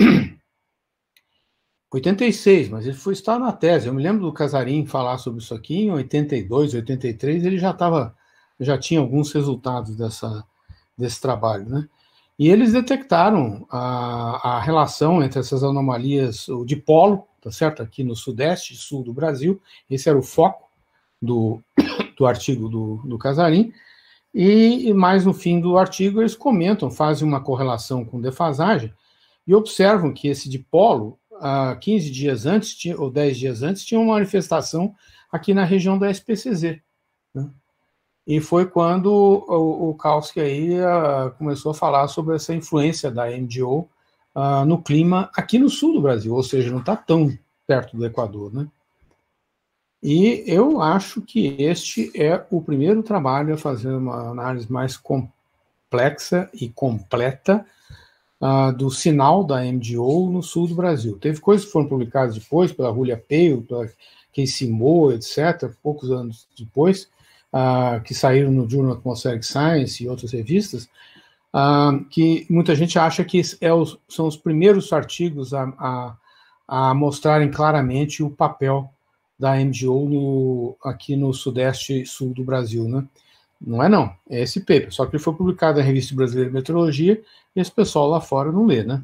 oitenta e seis, mas ele foi estar na tese. Eu me lembro do Casarin falar sobre isso aqui em oitenta e dois, oitenta e três, ele já estava, já tinha alguns resultados dessa, desse trabalho, né? E eles detectaram a, a relação entre essas anomalias o dipolo, tá certo? Aqui no sudeste e sul do Brasil. Esse era o foco do, do artigo do, do Casarim. E, e mais no fim do artigo eles comentam, fazem uma correlação com defasagem e observam que esse dipolo, ah, quinze dias antes, tinha, ou dez dias antes, tinha uma manifestação aqui na região da S P C Z, né? E foi quando o, o Kautsky aí uh, começou a falar sobre essa influência da M D O uh, no clima aqui no sul do Brasil, ou seja, não está tão perto do Equador, né? E eu acho que este é o primeiro trabalho a fazer uma análise mais complexa e completa uh, do sinal da M D O no sul do Brasil. Teve coisas que foram publicadas depois pela Julia Pale, pela Casey Moore, etcétera, poucos anos depois, Uh, que saíram no Journal Atmospheric Science e outras revistas, uh, que muita gente acha que é os, são os primeiros artigos a, a, a mostrarem claramente o papel da M D O no, aqui no sudeste e sul do Brasil, né? Não é não, é esse paper, só que ele foi publicado na Revista Brasileira de Meteorologia e esse pessoal lá fora não lê, né?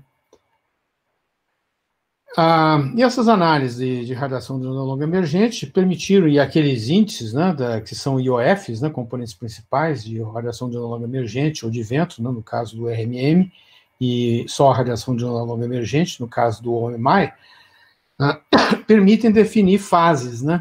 Ah, e essas análises de, de radiação de onda longa emergente permitiram, e aqueles índices, né, da, que são I O Fs, né, componentes principais de radiação de onda longa emergente ou de vento, né, no caso do R M M, e só a radiação de onda longa emergente, no caso do O M I, ah, permitem definir fases, né?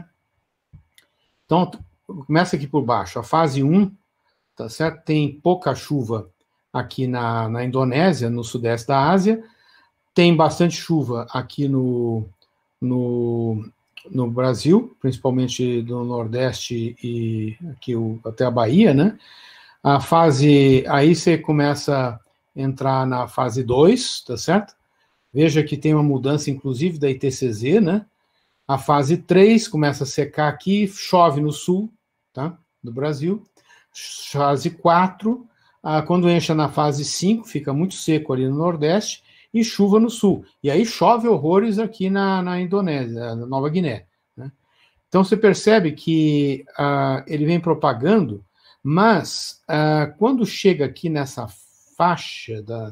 Então, começa aqui por baixo. A fase um, tá certo? Tem pouca chuva aqui na, na Indonésia, no sudeste da Ásia. Tem bastante chuva aqui no, no, no Brasil, principalmente do Nordeste e aqui o, até a Bahia, né? A fase, aí você começa a entrar na fase dois, tá certo? Veja que tem uma mudança, inclusive, da I T C Z, né? A fase três começa a secar aqui, chove no sul, tá? Do Brasil. Fase quatro, ah, quando entra na fase cinco, fica muito seco ali no Nordeste, e chuva no sul. E aí chove horrores aqui na, na Indonésia, na Nova Guiné, né? Então você percebe que uh, ele vem propagando, mas uh, quando chega aqui nessa faixa da,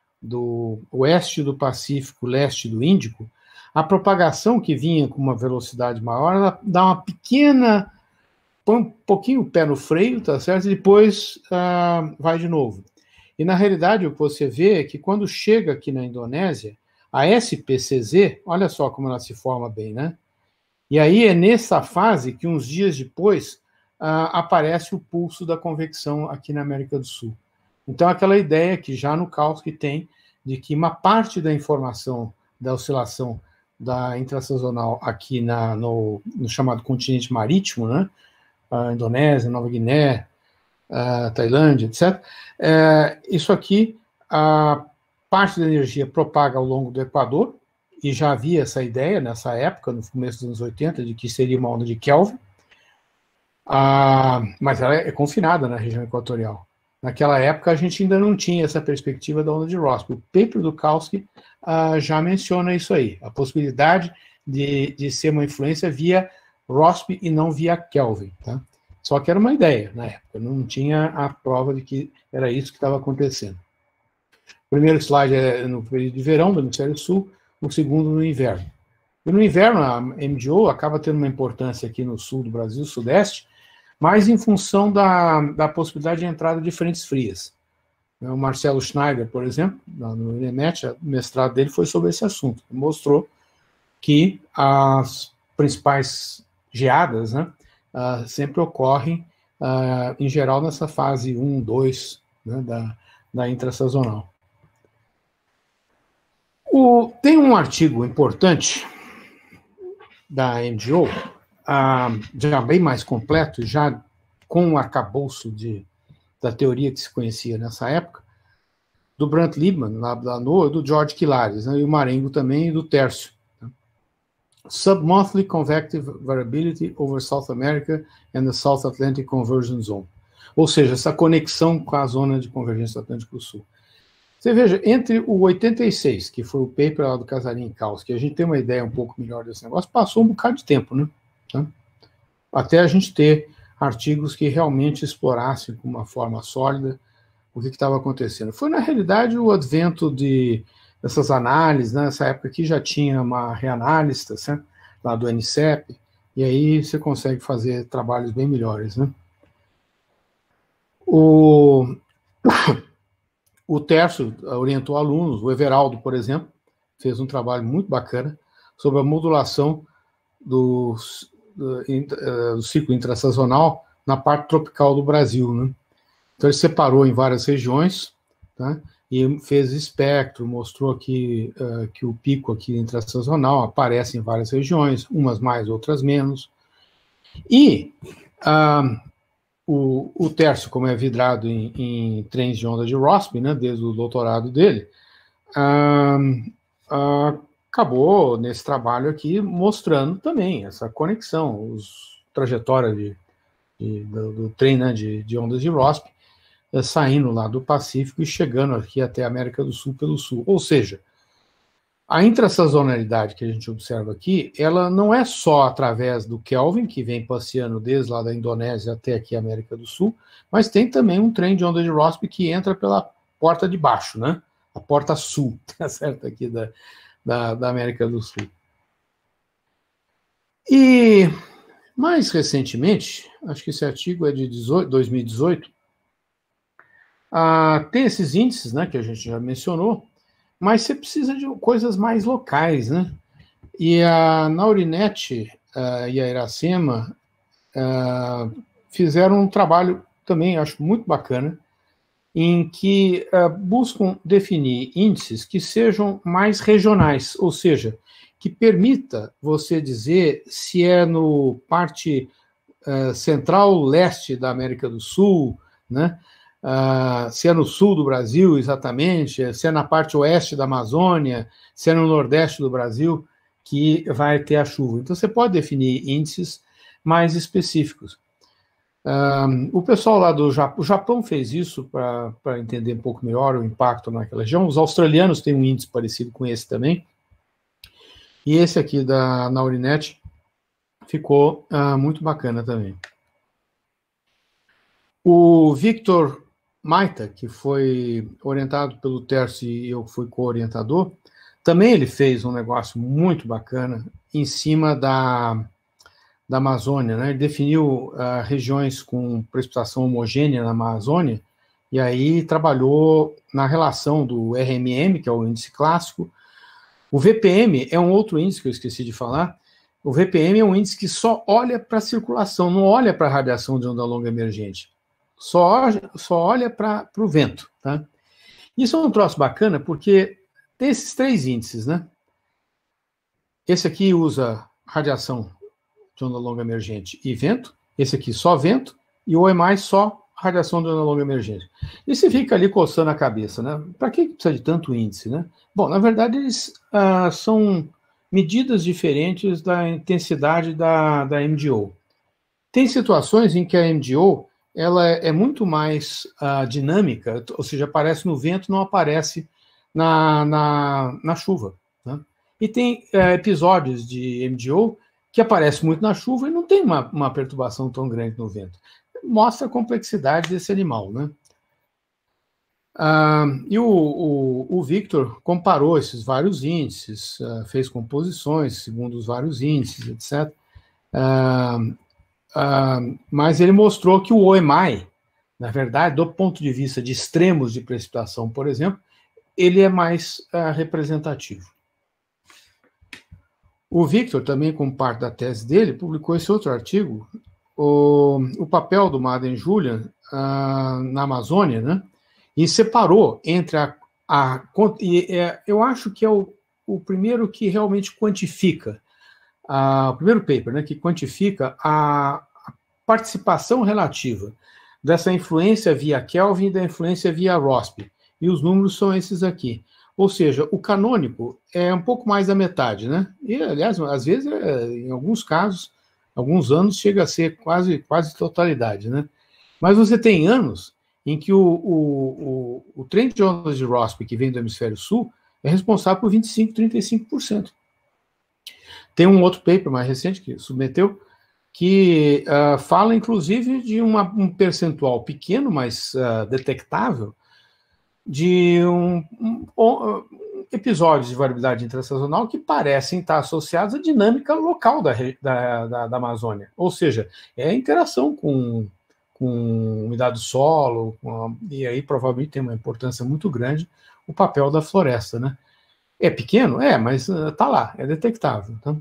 do oeste do Pacífico, leste do Índico, a propagação que vinha com uma velocidade maior, ela dá uma pequena, põe um pouquinho o pé no freio, tá certo? E depois uh, vai de novo. E, na realidade, o que você vê é que quando chega aqui na Indonésia, a S P C Z, olha só como ela se forma bem, né? E aí é nessa fase que, uns dias depois, ah, aparece o pulso da convecção aqui na América do Sul. Então, aquela ideia que já no Kautsky tem de que uma parte da informação da oscilação da intrasazonal aqui na, no, no chamado continente marítimo, né? A Indonésia, Nova Guiné, Uh, Tailândia, etcétera. Uh, isso aqui, a parte da energia propaga ao longo do Equador, e já havia essa ideia nessa época, no começo dos anos oitenta, de que seria uma onda de Kelvin, uh, mas ela é confinada na região equatorial. Naquela época, a gente ainda não tinha essa perspectiva da onda de Rossby. O paper do Kautsky uh, já menciona isso aí, a possibilidade de, de ser uma influência via Rossby e não via Kelvin, tá? Só que era uma ideia na época, não tinha a prova de que era isso que estava acontecendo. O primeiro slide é no período de verão do Hemisfério Sul, o segundo no inverno. E no inverno, a M D O acaba tendo uma importância aqui no sul do Brasil, sudeste, mas em função da, da possibilidade de entrada de frentes frias. O Marcelo Schneider, por exemplo, no INEMET, o mestrado dele foi sobre esse assunto. Mostrou que as principais geadas, né, Uh, sempre ocorrem, uh, em geral, nessa fase um, dois, né, da, da intrasazonal. O, tem um artigo importante da M D O, uh, já bem mais completo, já com o arcabouço de, da teoria que se conhecia nessa época, do Brant Liebman, lá da NOAA, do George Kilares, né, e o Marengo também, e do Tércio. Submonthly Convective Variability over South America and the South Atlantic Convergence Zone. Ou seja, essa conexão com a zona de convergência do Atlântico Sul. Você veja, entre o oitenta e seis, que foi o paper lá do Casarim e Kautsky, que a gente tem uma ideia um pouco melhor desse negócio, passou um bocado de tempo, né? Tá? Até a gente ter artigos que realmente explorassem com uma forma sólida o que estava acontecendo. Foi, na realidade, o advento de, dessas análises, né? Nessa época aqui já tinha uma reanálise, tá certo? Lá do N C E P, e aí você consegue fazer trabalhos bem melhores, né? O, o Tércio orientou alunos, o Everaldo, por exemplo, fez um trabalho muito bacana sobre a modulação do, do, do ciclo intrasazonal na parte tropical do Brasil, né? Então, ele separou em várias regiões, tá? E fez espectro, mostrou aqui uh, que o pico aqui intrasazonal aparece em várias regiões, umas mais, outras menos. E uh, o, o Tércio, como é vidrado em, em trens de onda de Rossby, né, desde o doutorado dele, uh, uh, acabou nesse trabalho aqui mostrando também essa conexão, os trajetórias de, de, do, do trem, né, de, de ondas de Rossby, saindo lá do Pacífico e chegando aqui até a América do Sul pelo sul. Ou seja, a intrasazonalidade que a gente observa aqui, ela não é só através do Kelvin, que vem passeando desde lá da Indonésia até aqui a América do Sul, mas tem também um trem de onda de Rossby que entra pela porta de baixo, né? A porta sul, tá certo? Aqui da, da, da América do Sul. E, mais recentemente, acho que esse artigo é de dois mil e dezoito, Ah, tem esses índices, né, que a gente já mencionou, mas você precisa de coisas mais locais, né? E a Naurinet uh, e a Iracema uh, fizeram um trabalho também, acho muito bacana, em que uh, buscam definir índices que sejam mais regionais, ou seja, que permita você dizer se é no parte uh, central-leste da América do Sul, né? Uh, se é no sul do Brasil, exatamente, se é na parte oeste da Amazônia, se é no nordeste do Brasil, que vai ter a chuva. Então, você pode definir índices mais específicos. Uh, o pessoal lá do Japão, o Japão fez isso para entender um pouco melhor o impacto naquela região. Os australianos têm um índice parecido com esse também. E esse aqui da Naurinet ficou uh, muito bacana também. O Victor Maita, que foi orientado pelo Tércio e eu fui co-orientador, também ele fez um negócio muito bacana em cima da, da Amazônia, né? Ele definiu uh, regiões com precipitação homogênea na Amazônia, e aí trabalhou na relação do R M M, que é o índice clássico. O V P M é um outro índice que eu esqueci de falar. O V P M é um índice que só olha para a circulação, não olha para a radiação de onda longa emergente. Só, só olha para o vento, tá? Isso é um troço bacana, porque tem esses três índices, né? Esse aqui usa radiação de onda longa emergente e vento, esse aqui só vento, e o E mais só radiação de onda longa emergente. E você fica ali coçando a cabeça, né? Para que precisa de tanto índice, né? Bom, na verdade, eles ah, são medidas diferentes da intensidade da, da M D O. Tem situações em que a M D O ela é muito mais uh, dinâmica, ou seja, aparece no vento, não aparece na, na, na chuva. Né? E tem uh, episódios de M D O que aparece muito na chuva e não tem uma, uma perturbação tão grande no vento. Mostra a complexidade desse animal. Né? Uh, e o, o, o Victor comparou esses vários índices, uh, fez composições segundo os vários índices, etcétera. Uh, Uh, mas ele mostrou que o O E M I, na verdade, do ponto de vista de extremos de precipitação, por exemplo, ele é mais uh, representativo. O Victor, também como parte da tese dele, publicou esse outro artigo, o, o papel do Madden-Julian uh, na Amazônia, né, e separou entre a... a e, é, eu acho que é o, o primeiro que realmente quantifica, Uh, o primeiro paper, né, que quantifica a, a participação relativa dessa influência via Kelvin e da influência via Rossby. E os números são esses aqui. Ou seja, o canônico é um pouco mais da metade, né? E, aliás, às vezes, é, em alguns casos, alguns anos, chega a ser quase, quase totalidade, né? Mas você tem anos em que o, o, o, o trem de ondas de Rossby, que vem do hemisfério sul, é responsável por vinte e cinco, trinta e cinco por cento. Tem um outro paper mais recente que submeteu, que uh, fala, inclusive, de uma, um percentual pequeno, mas uh, detectável, de um, um, um, episódios de variabilidade intrasazonal que parecem estar associados à dinâmica local da, da, da, da Amazônia. Ou seja, é a interação com, com umidade do solo, com a, e aí provavelmente tem uma importância muito grande o papel da floresta, né? É pequeno? É, mas está lá, é detectável. Tá?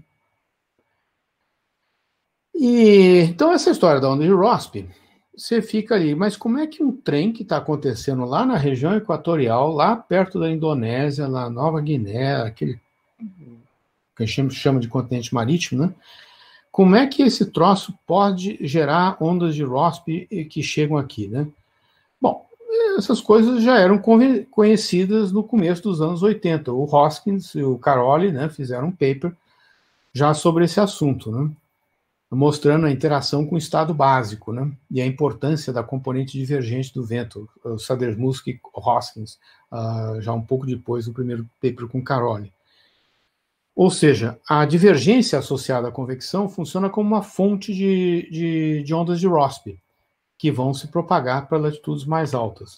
E, então, essa história da onda de Rossby, você fica ali, mas como é que um trem que está acontecendo lá na região equatorial, lá perto da Indonésia, na Nova Guiné, aquele que a gente chama de continente marítimo, né? Como é que esse troço pode gerar ondas de Rossby que chegam aqui, né? Bom, essas coisas já eram conhecidas no começo dos anos oitenta. O Hoskins e o Caroli, né, fizeram um paper já sobre esse assunto, né? Mostrando a interação com o estado básico, né, e a importância da componente divergente do vento, o Sadermusk e Hoskins, uh, já um pouco depois do primeiro paper com Caroli. Ou seja, a divergência associada à convecção funciona como uma fonte de, de, de ondas de Rossby, que vão se propagar para latitudes mais altas.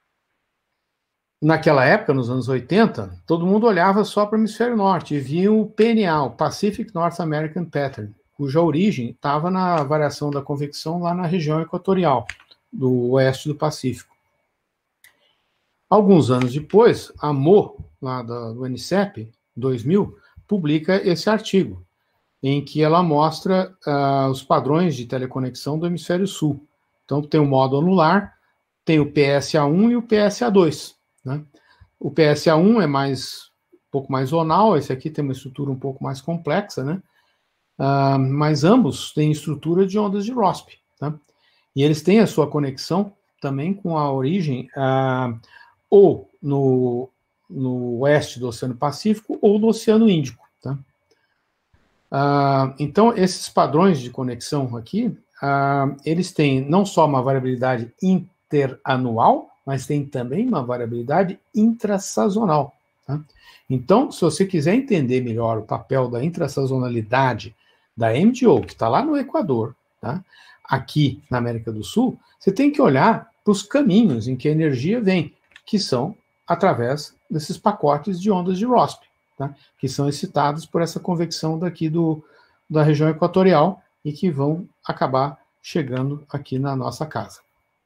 Naquela época, nos anos oitenta, todo mundo olhava só para o hemisfério norte e via o P N A, o Pacific North American Pattern, cuja origem estava na variação da convecção lá na região equatorial, do oeste do Pacífico. Alguns anos depois, a Mo, lá do N C E P, dois mil, publica esse artigo, em que ela mostra uh, os padrões de teleconexão do hemisfério sul. Então, tem o modo anular, tem o P S A um e o P S A dois. Né? O P S A um é mais, um pouco mais zonal, esse aqui tem uma estrutura um pouco mais complexa, né? Uh, mas ambos têm estrutura de ondas de Rossby, tá? E eles têm a sua conexão também com a origem uh, ou no, no oeste do Oceano Pacífico ou no Oceano Índico, tá? Uh, então, esses padrões de conexão aqui, uh, eles têm não só uma variabilidade interanual, mas tem também uma variabilidade intrasazonal, tá? Então, se você quiser entender melhor o papel da intrasazonalidade da M D O, que está lá no Equador, tá? Aqui na América do Sul, você tem que olhar para os caminhos em que a energia vem, que são através desses pacotes de ondas de Rossby, tá? Que são excitados por essa convecção daqui do, da região equatorial e que vão acabar chegando aqui na nossa casa.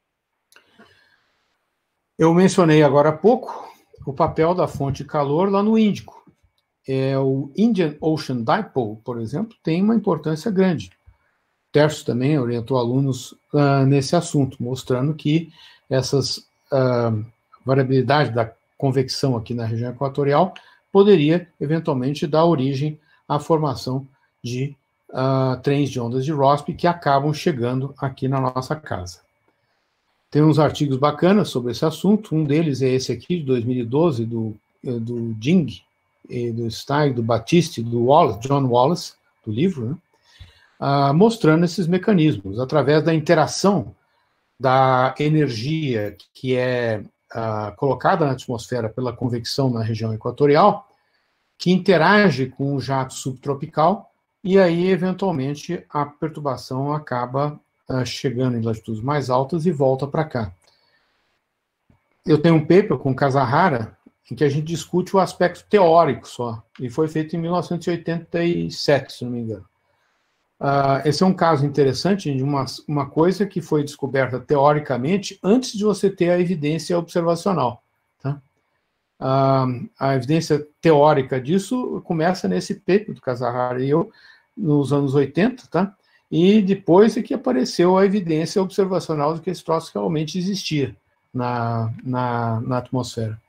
Eu mencionei agora há pouco o papel da fonte de calor lá no Índico. É, o Indian Ocean Dipole, por exemplo, tem uma importância grande. O Terço também orientou alunos uh, nesse assunto, mostrando que essas uh, variabilidade da convecção aqui na região equatorial poderia, eventualmente, dar origem à formação de uh, trens de ondas de Rossby que acabam chegando aqui na nossa casa. Tem uns artigos bacanas sobre esse assunto, um deles é esse aqui, de dois mil e doze, do, do Jing, do Stein, do Batiste, do Wallace, John Wallace, do livro, né? uh, mostrando esses mecanismos, através da interação da energia que é uh, colocada na atmosfera pela convecção na região equatorial, que interage com o jato subtropical, e aí, eventualmente, a perturbação acaba uh, chegando em latitudes mais altas e volta para cá. Eu tenho um paper com Kazahara, em que a gente discute o aspecto teórico só, e foi feito em mil novecentos e oitenta e sete, se não me engano. Uh, esse é um caso interessante de uma, uma coisa que foi descoberta teoricamente antes de você ter a evidência observacional. Tá? Uh, a evidência teórica disso começa nesse paper do Kazahara e eu, nos anos oitenta, tá? E depois é que apareceu a evidência observacional de que esse troço realmente existia na, na, na atmosfera.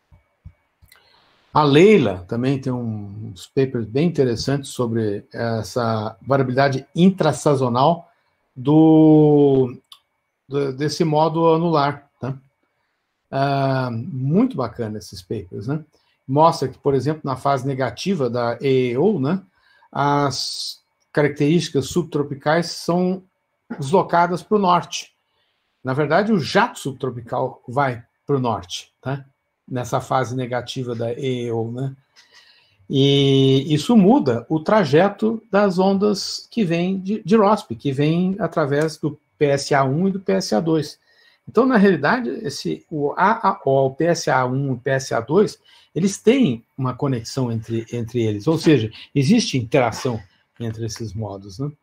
A Leila também tem um, uns papers bem interessantes sobre essa variabilidade intrasazonal do, do, desse modo anular. Tá? Ah, muito bacana esses papers, né? Mostra que, por exemplo, na fase negativa da E E O, né, as características subtropicais são deslocadas para o norte. Na verdade, o jato subtropical vai para o norte, tá? Nessa fase negativa da E E O, né? E isso muda o trajeto das ondas que vêm de, de Rossby, que vêm através do P S A um e do P S A dois. Então, na realidade, esse, o A A O, o P S A um e o P S A dois, eles têm uma conexão entre, entre eles, ou seja, existe interação entre esses modos, né?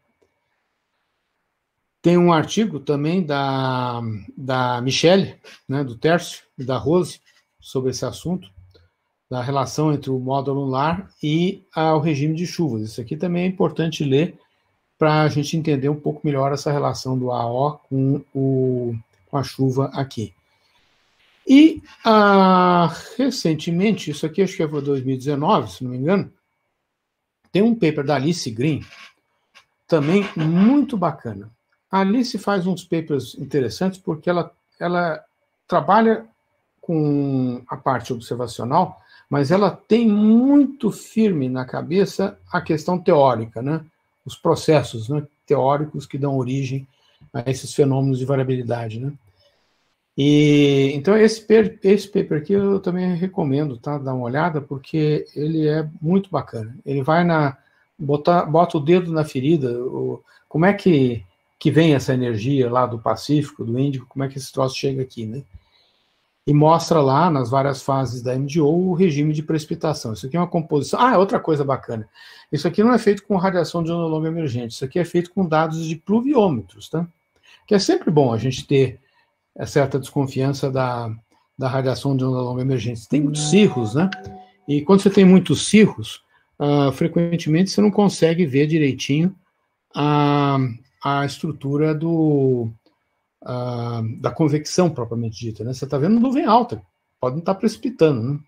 Tem um artigo também da, da Michele, né, do Tércio e da Rose, sobre esse assunto, da relação entre o modo lunar e ah, o regime de chuvas. Isso aqui também é importante ler para a gente entender um pouco melhor essa relação do A O com, o, com a chuva aqui. E, ah, recentemente, isso aqui acho que foi dois mil e dezenove, se não me engano, tem um paper da Alice Green, também muito bacana. A Alice faz uns papers interessantes porque ela, ela trabalha com a parte observacional, mas ela tem muito firme na cabeça a questão teórica, né? Os processos, né, teóricos que dão origem a esses fenômenos de variabilidade, né? E, então, esse, esse paper aqui eu também recomendo, tá? Dar uma olhada, porque ele é muito bacana. Ele vai na... Bota, bota o dedo na ferida, o, como é que, que vem essa energia lá do Pacífico, do Índico, como é que esse troço chega aqui, né? E mostra lá, nas várias fases da M D O, o regime de precipitação. Isso aqui é uma composição... Ah, outra coisa bacana. Isso aqui não é feito com radiação de onda longa emergente, isso aqui é feito com dados de pluviômetros, tá? Que é sempre bom a gente ter certa desconfiança da, da radiação de onda longa emergente. Tem muitos cirros, né? E quando você tem muitos cirros, uh, frequentemente você não consegue ver direitinho a, a estrutura do... Uh, da convecção propriamente dita, né? Você está vendo nuvem alta, pode não estar precipitando, né?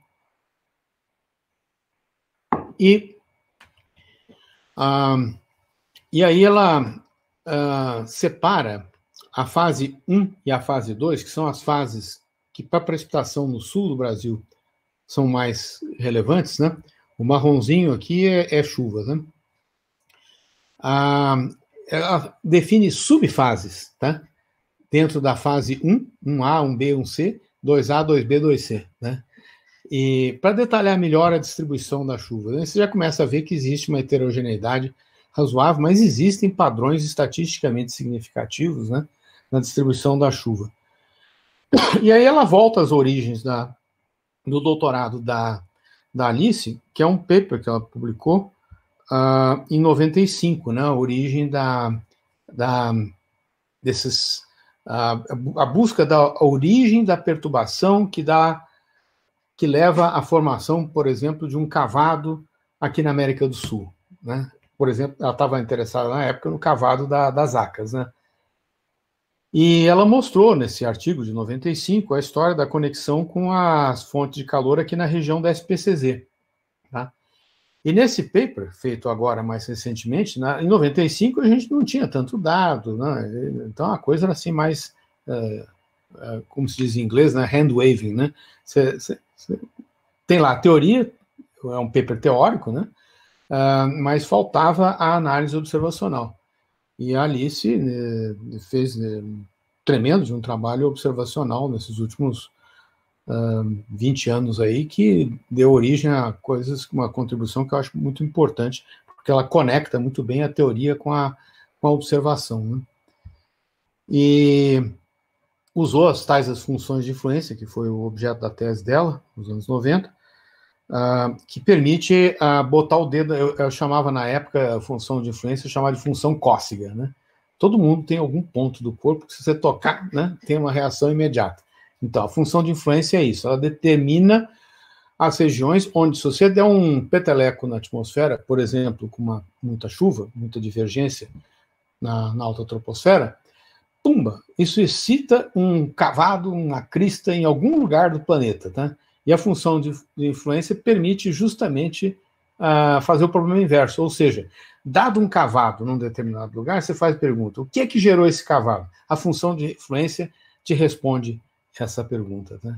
E, uh, e aí ela uh, separa a fase um e a fase dois, que são as fases que para precipitação no sul do Brasil são mais relevantes, né? O marronzinho aqui é, é chuva, né? Uh, ela define subfases, tá? Dentro da fase um, um A, um B, um C, dois A, dois B, dois C, né? E para detalhar melhor a distribuição da chuva, né, você já começa a ver que existe uma heterogeneidade razoável, mas existem padrões estatisticamente significativos, né, na distribuição da chuva. E aí ela volta às origens da, do doutorado da, da Alice, que é um paper que ela publicou uh, em noventa e cinco, né, a origem da, da, desses... A, a busca da origem da perturbação que, dá, que leva à formação, por exemplo, de um cavado aqui na América do Sul, né? Por exemplo, ela estava interessada na época no cavado da, das Acas, né? E ela mostrou nesse artigo de noventa e cinco a história da conexão com as fontes de calor aqui na região da S P C Z, tá? E nesse paper, feito agora mais recentemente, na, em noventa e cinco a gente não tinha tanto dado, né? Então a coisa era assim mais, uh, uh, como se diz em inglês, né? Hand waving, né? Cê, cê, cê tem lá a teoria, é um paper teórico, né? Uh, mas faltava a análise observacional. E a Alice né, fez né, tremendo de um trabalho observacional nesses últimos Uh, vinte anos aí, que deu origem a coisas, uma contribuição que eu acho muito importante, porque ela conecta muito bem a teoria com a, com a observação, né? E usou as tais as funções de influência, que foi o objeto da tese dela, nos anos noventa, uh, que permite uh, botar o dedo, eu, eu chamava na época a função de influência, eu chamava de função cócega, né? Todo mundo tem algum ponto do corpo que se você tocar, né, tem uma reação imediata. Então, a função de influência é isso, ela determina as regiões onde, se você der um peteleco na atmosfera, por exemplo, com uma, muita chuva, muita divergência na, na alta troposfera, pumba, isso excita um cavado, uma crista em algum lugar do planeta, tá? E a função de, de influência permite justamente uh, fazer o problema inverso, ou seja, dado um cavado num determinado lugar, você faz a pergunta, o que é que gerou esse cavado? A função de influência te responde essa pergunta, né?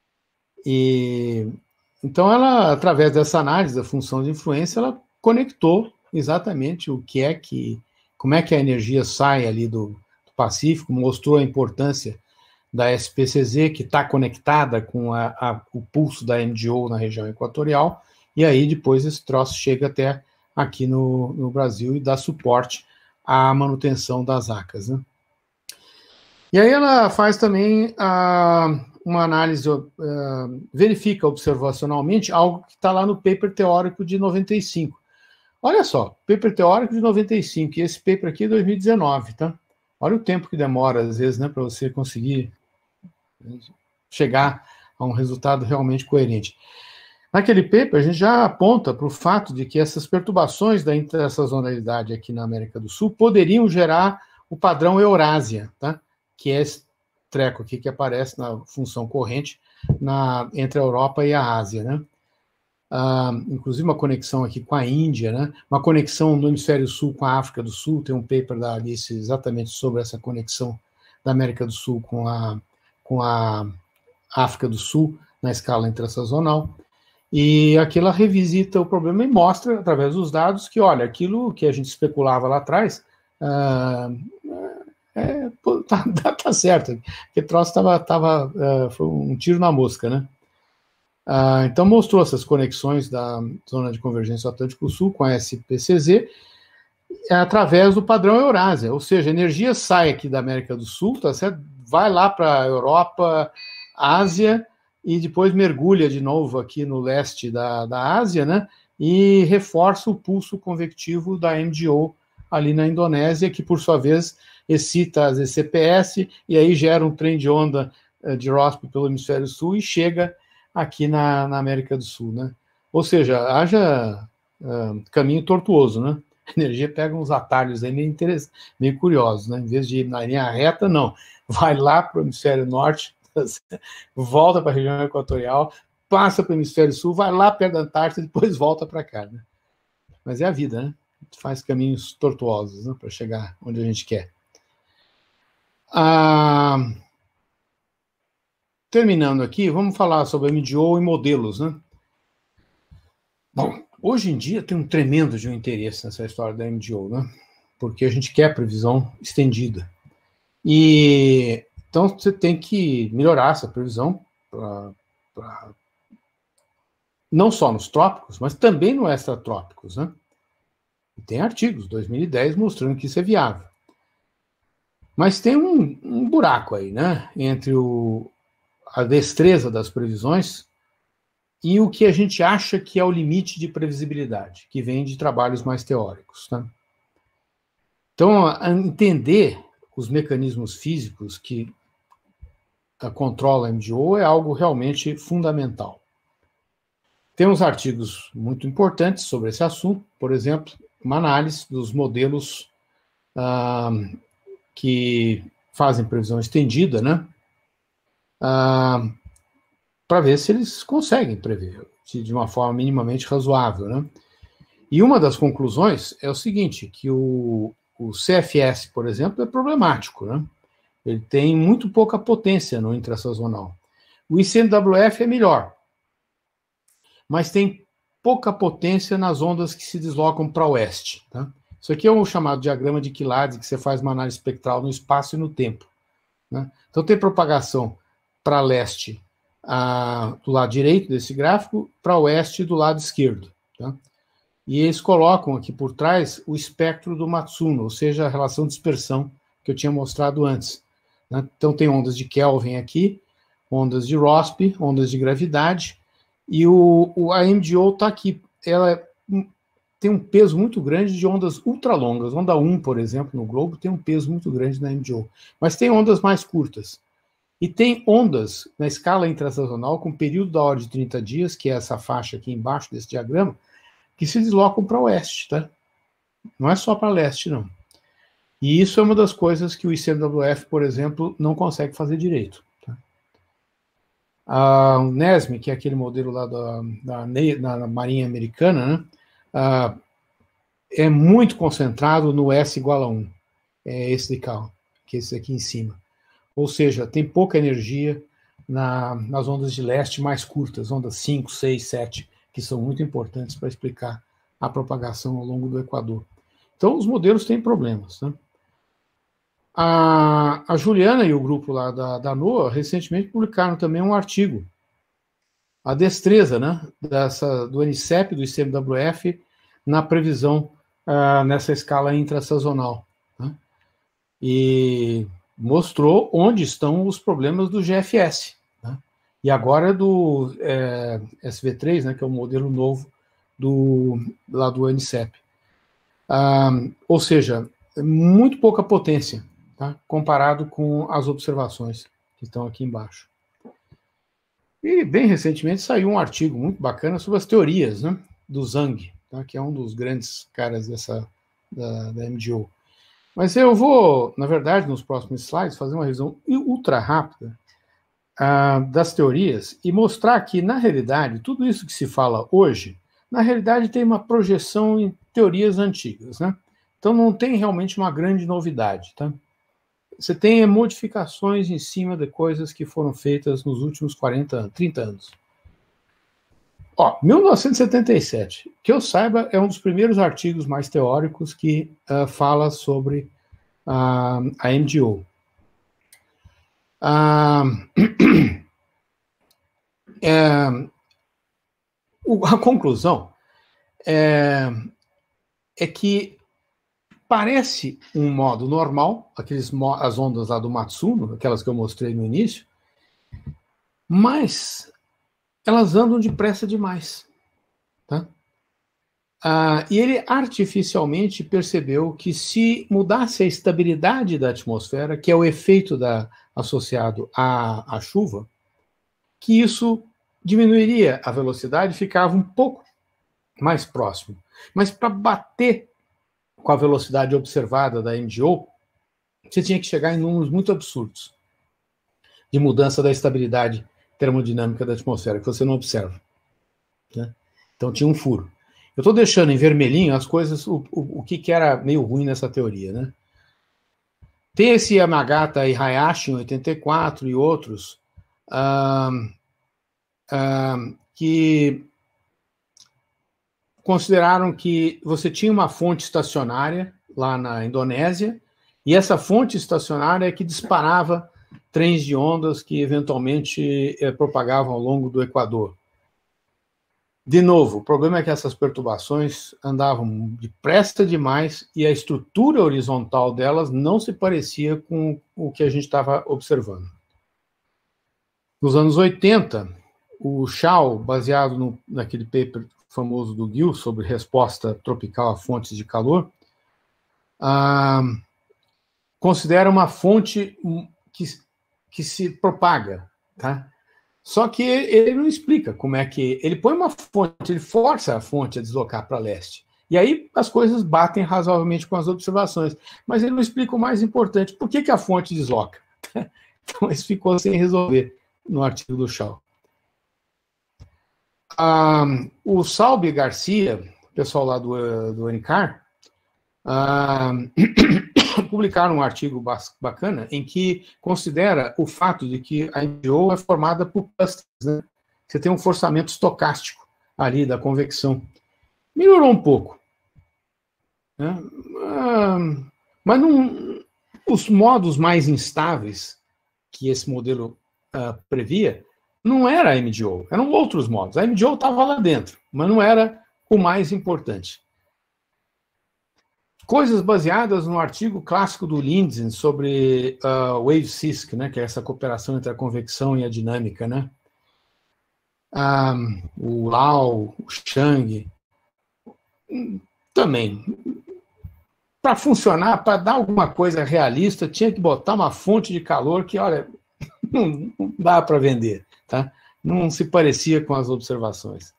E então ela, através dessa análise da função de influência, ela conectou exatamente o que é que, como é que a energia sai ali do, do Pacífico, mostrou a importância da S P C Z, que está conectada com a, a, o pulso da M D O na região equatorial, e aí depois esse troço chega até aqui no, no Brasil e dá suporte à manutenção das Acas, né? E aí ela faz também a, uma análise, uh, verifica observacionalmente algo que está lá no paper teórico de noventa e cinco. Olha só, paper teórico de noventa e cinco, e esse paper aqui é dois mil e dezenove, tá? Olha o tempo que demora, às vezes, né, para você conseguir chegar a um resultado realmente coerente. Naquele paper, a gente já aponta para o fato de que essas perturbações da intersazonalidade aqui na América do Sul poderiam gerar o padrão Eurásia, tá? Que é esse treco aqui que aparece na função corrente na, entre a Europa e a Ásia, né? Ah, inclusive uma conexão aqui com a Índia, né? Uma conexão no hemisfério sul com a África do Sul, tem um paper da Alice exatamente sobre essa conexão da América do Sul com a, com a África do Sul na escala intersazonal. E aqui ela revisita o problema e mostra, através dos dados, que, olha, aquilo que a gente especulava lá atrás, ah, é, pô, tá, tá certo, porque troço tava, tava, uh, foi um tiro na mosca, né? Uh, então mostrou essas conexões da zona de convergência do Atlântico Sul com a S P C Z através do padrão Eurásia, ou seja, a energia sai aqui da América do Sul, tá certo? Vai lá para a Europa, Ásia, e depois mergulha de novo aqui no leste da, da Ásia, né? E reforça o pulso convectivo da M G O ali na Indonésia, que por sua vez excita as E C P S, e aí gera um trem de onda de Rossby pelo hemisfério sul e chega aqui na, na América do Sul, né? Ou seja, haja uh, caminho tortuoso, né? A energia pega uns atalhos aí meio, meio curiosos, né? Em vez de ir na linha reta, não. Vai lá para o hemisfério norte, volta para a região equatorial, passa para o hemisfério sul, vai lá perto da Antártida e depois volta para cá, né? Mas é a vida, né? A gente faz caminhos tortuosos, né, para chegar onde a gente quer. Ah, terminando aqui, vamos falar sobre M D O e modelos, né? Bom, hoje em dia tem um tremendo de um interesse nessa história da M D O, né? Porque a gente quer previsão estendida. E então você tem que melhorar essa previsão pra, pra, não só nos trópicos, mas também no extratrópicos, né? E tem artigos, dois mil e dez, mostrando que isso é viável. Mas tem um, um buraco aí, né? Entre o, a destreza das previsões e o que a gente acha que é o limite de previsibilidade, que vem de trabalhos mais teóricos, tá? Então, entender os mecanismos físicos que controlam a M D O é algo realmente fundamental. Tem uns artigos muito importantes sobre esse assunto, por exemplo, uma análise dos modelos ah, que fazem previsão estendida, né? Ah, para ver se eles conseguem prever de uma forma minimamente razoável, né? E uma das conclusões é o seguinte, que o, o C F S, por exemplo, é problemático, né? Ele tem muito pouca potência no intrasazonal. O I C M W F é melhor, mas tem pouca potência nas ondas que se deslocam para o oeste, tá? Isso aqui é o chamado diagrama de Quilardes, que você faz uma análise espectral no espaço e no tempo, né? Então tem propagação para leste ah, do lado direito desse gráfico, para oeste do lado esquerdo, tá? E eles colocam aqui por trás o espectro do Matsuno, ou seja, a relação de dispersão que eu tinha mostrado antes, né? Então tem ondas de Kelvin aqui, ondas de Rossby, ondas de gravidade, e o, o, a M D O está aqui. Ela tem um peso muito grande de ondas ultralongas. Onda um, por exemplo, no globo, tem um peso muito grande na M D O. Mas tem ondas mais curtas. E tem ondas na escala intrasazonal com período da ordem de trinta dias, que é essa faixa aqui embaixo desse diagrama, que se deslocam para o oeste, tá? Não é só para leste, não. E isso é uma das coisas que o I C M W F, por exemplo, não consegue fazer direito. Tá? A, o NESM, que é aquele modelo lá da, da, da Marinha Americana, né? Ah, é muito concentrado no S igual a um. É esse de cá, que é esse aqui em cima. Ou seja, tem pouca energia na, nas ondas de leste mais curtas, ondas cinco, seis, sete, que são muito importantes para explicar a propagação ao longo do Equador. Então, os modelos têm problemas, né? A, a Juliana e o grupo lá da, da NOAA recentemente publicaram também um artigo, a destreza, né, dessa, do N C E P, do I C M W F, na previsão uh, nessa escala intrasazonal, né? E mostrou onde estão os problemas do G F S, né? E agora do é, S V três, né, que é o modelo novo do, lá do ANSEP. Ah, ou seja, muito pouca potência, tá, comparado com as observações que estão aqui embaixo. E, bem recentemente, saiu um artigo muito bacana sobre as teorias, né, do Zhang, tá, que é um dos grandes caras dessa, da, da M D O. Mas eu vou, na verdade, nos próximos slides, fazer uma revisão ultra rápida uh, das teorias e mostrar que, na realidade, tudo isso que se fala hoje, na realidade tem uma projeção em teorias antigas, né? Então não tem realmente uma grande novidade, tá? Você tem modificações em cima de coisas que foram feitas nos últimos quarenta, trinta anos. Ó, mil novecentos e setenta e sete, que eu saiba, é um dos primeiros artigos mais teóricos que uh, fala sobre uh, a M D O. Uh, é, o, a conclusão é, é que parece um modo normal, aqueles, as ondas lá do Matsuno, aquelas que eu mostrei no início, mas elas andam depressa demais, tá? Ah, e ele artificialmente percebeu que se mudasse a estabilidade da atmosfera, que é o efeito da, associado à, à chuva, que isso diminuiria a velocidade e ficava um pouco mais próximo. Mas para bater com a velocidade observada da M D O, você tinha que chegar em números muito absurdos de mudança da estabilidade termodinâmica da atmosfera, que você não observa, né? Então tinha um furo. Eu estou deixando em vermelhinho as coisas, o, o, o que, que era meio ruim nessa teoria, né? Tem esse Yamagata e Hayashi em oitenta e quatro e outros ah, ah, que consideraram que você tinha uma fonte estacionária lá na Indonésia, e essa fonte estacionária é que disparava trens de ondas que eventualmente eh, propagavam ao longo do Equador. De novo, o problema é que essas perturbações andavam depressa demais e a estrutura horizontal delas não se parecia com o que a gente estava observando. Nos anos oitenta, o Shaw, baseado no, naquele paper famoso do Gill sobre resposta tropical a fontes de calor, ah, considera uma fonte que, que se propaga, tá? Só que ele não explica como é que... Ele põe uma fonte, ele força a fonte a deslocar para leste. E aí as coisas batem razoavelmente com as observações. Mas ele não explica o mais importante. Por que, que a fonte desloca? Então isso ficou sem resolver no artigo do Shaw. Ah, o Salbe Garcia, pessoal lá do, do ANCAR, ah, publicaram um artigo bacana em que considera o fato de que a M D O é formada por clusters, né? Você tem um forçamento estocástico ali da convecção. Melhorou um pouco, né? Ah, mas não, os modos mais instáveis que esse modelo ah, previa não era a M D O, eram outros modos. A M D O estava lá dentro, mas não era o mais importante. Coisas baseadas no artigo clássico do Lindzen sobre uh, Wave-Cisc, né, que é essa cooperação entre a convecção e a dinâmica, né? Um, o Lau, o Chang, também. Para funcionar, para dar alguma coisa realista, tinha que botar uma fonte de calor que, olha, não, não dá para vender, tá? Não se parecia com as observações.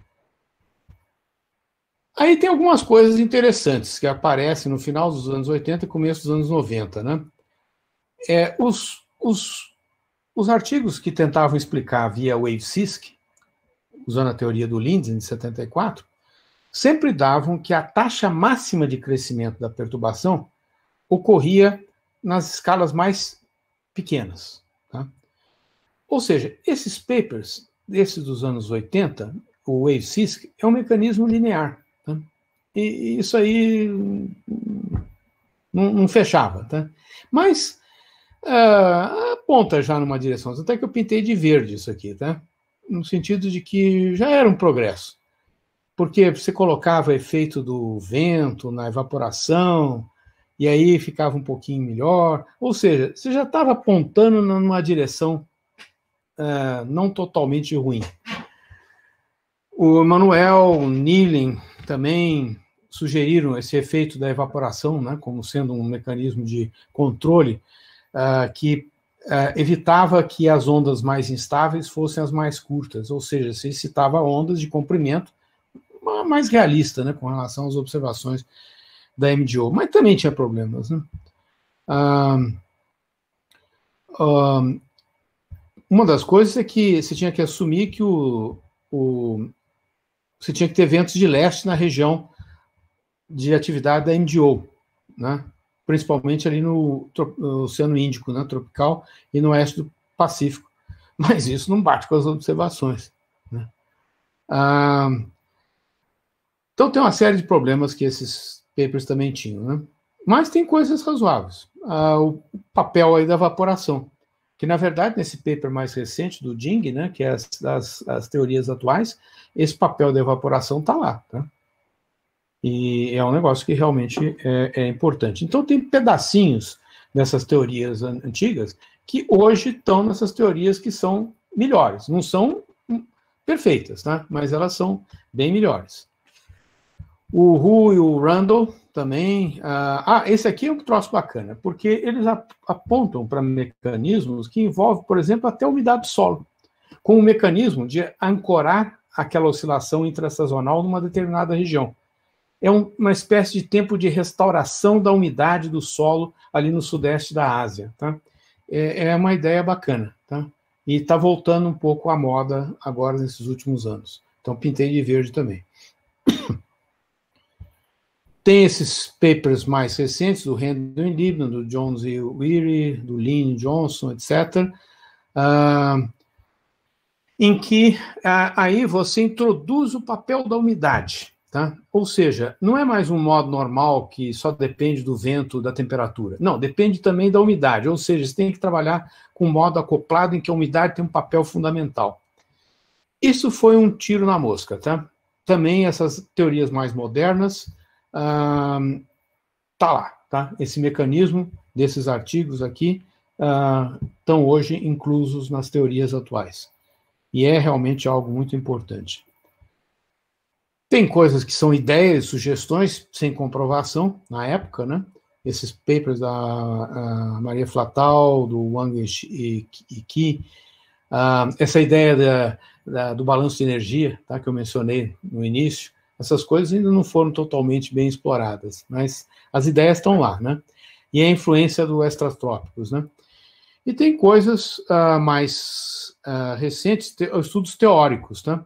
Aí tem algumas coisas interessantes que aparecem no final dos anos oitenta e começo dos anos noventa, né? É, os, os, os artigos que tentavam explicar via Wave-Cisc, usando a teoria do Lindzen de setenta e quatro, sempre davam que a taxa máxima de crescimento da perturbação ocorria nas escalas mais pequenas, tá? Ou seja, esses papers, esses dos anos oitenta, o Wave-Cisc, é um mecanismo linear. Tá? E isso aí não, não fechava. Tá? Mas uh, aponta já numa direção. Até que eu pintei de verde isso aqui, tá? No sentido de que já era um progresso. Porque você colocava efeito do vento na evaporação, e aí ficava um pouquinho melhor. Ou seja, você já estava apontando numa direção uh, não totalmente ruim. O Emanuel, o Nillen também sugeriram esse efeito da evaporação, né, como sendo um mecanismo de controle uh, que uh, evitava que as ondas mais instáveis fossem as mais curtas, ou seja, se citava ondas de comprimento mais realista, né, com relação às observações da M D O, mas também tinha problemas, né? Ah, ah, uma das coisas é que você tinha que assumir que o, o, você tinha que ter ventos de leste na região de atividade da M D O, né? Principalmente ali no, no Oceano Índico, né, tropical, e no oeste do Pacífico. Mas isso não bate com as observações, né? Ah, então tem uma série de problemas que esses papers também tinham, né? Mas tem coisas razoáveis. Ah, o papel aí da evaporação, que na verdade nesse paper mais recente do Jing, né, que é as, as, as teorias atuais, esse papel da evaporação está lá, tá? E é um negócio que realmente é, é importante. Então tem pedacinhos dessas teorias antigas que hoje estão nessas teorias que são melhores. Não são perfeitas, tá? Mas elas são bem melhores. O Hu e o Randall também. Ah, esse aqui é um troço bacana, porque eles apontam para mecanismos que envolvem, por exemplo, até a umidade do solo, com o mecanismo de ancorar aquela oscilação intrasazonal numa determinada região. É um, uma espécie de tempo de restauração da umidade do solo ali no sudeste da Ásia, tá? É, é uma ideia bacana, tá? E está voltando um pouco à moda agora nesses últimos anos. Então pintei de verde também. Tem esses papers mais recentes, do Randall e Libman, do Jones e Weary, do Lin Johnson, etcétera, uh, em que uh, aí você introduz o papel da umidade, tá? Ou seja, não é mais um modo normal que só depende do vento, da temperatura. Não, depende também da umidade, ou seja, você tem que trabalhar com um modo acoplado em que a umidade tem um papel fundamental. Isso foi um tiro na mosca, tá? Também essas teorias mais modernas, Ah, tá lá, tá? Esse mecanismo desses artigos aqui ah, estão hoje inclusos nas teorias atuais. E é realmente algo muito importante. Tem coisas que são ideias, sugestões, sem comprovação, na época, né? Esses papers da Maria Flatal, do Wang e Qi, ah, essa ideia da, da, do balanço de energia, tá? Que eu mencionei no início, essas coisas ainda não foram totalmente bem exploradas, mas as ideias estão lá, né? E a influência do extratrópicos, né? E tem coisas uh, mais uh, recentes, te estudos teóricos, tá?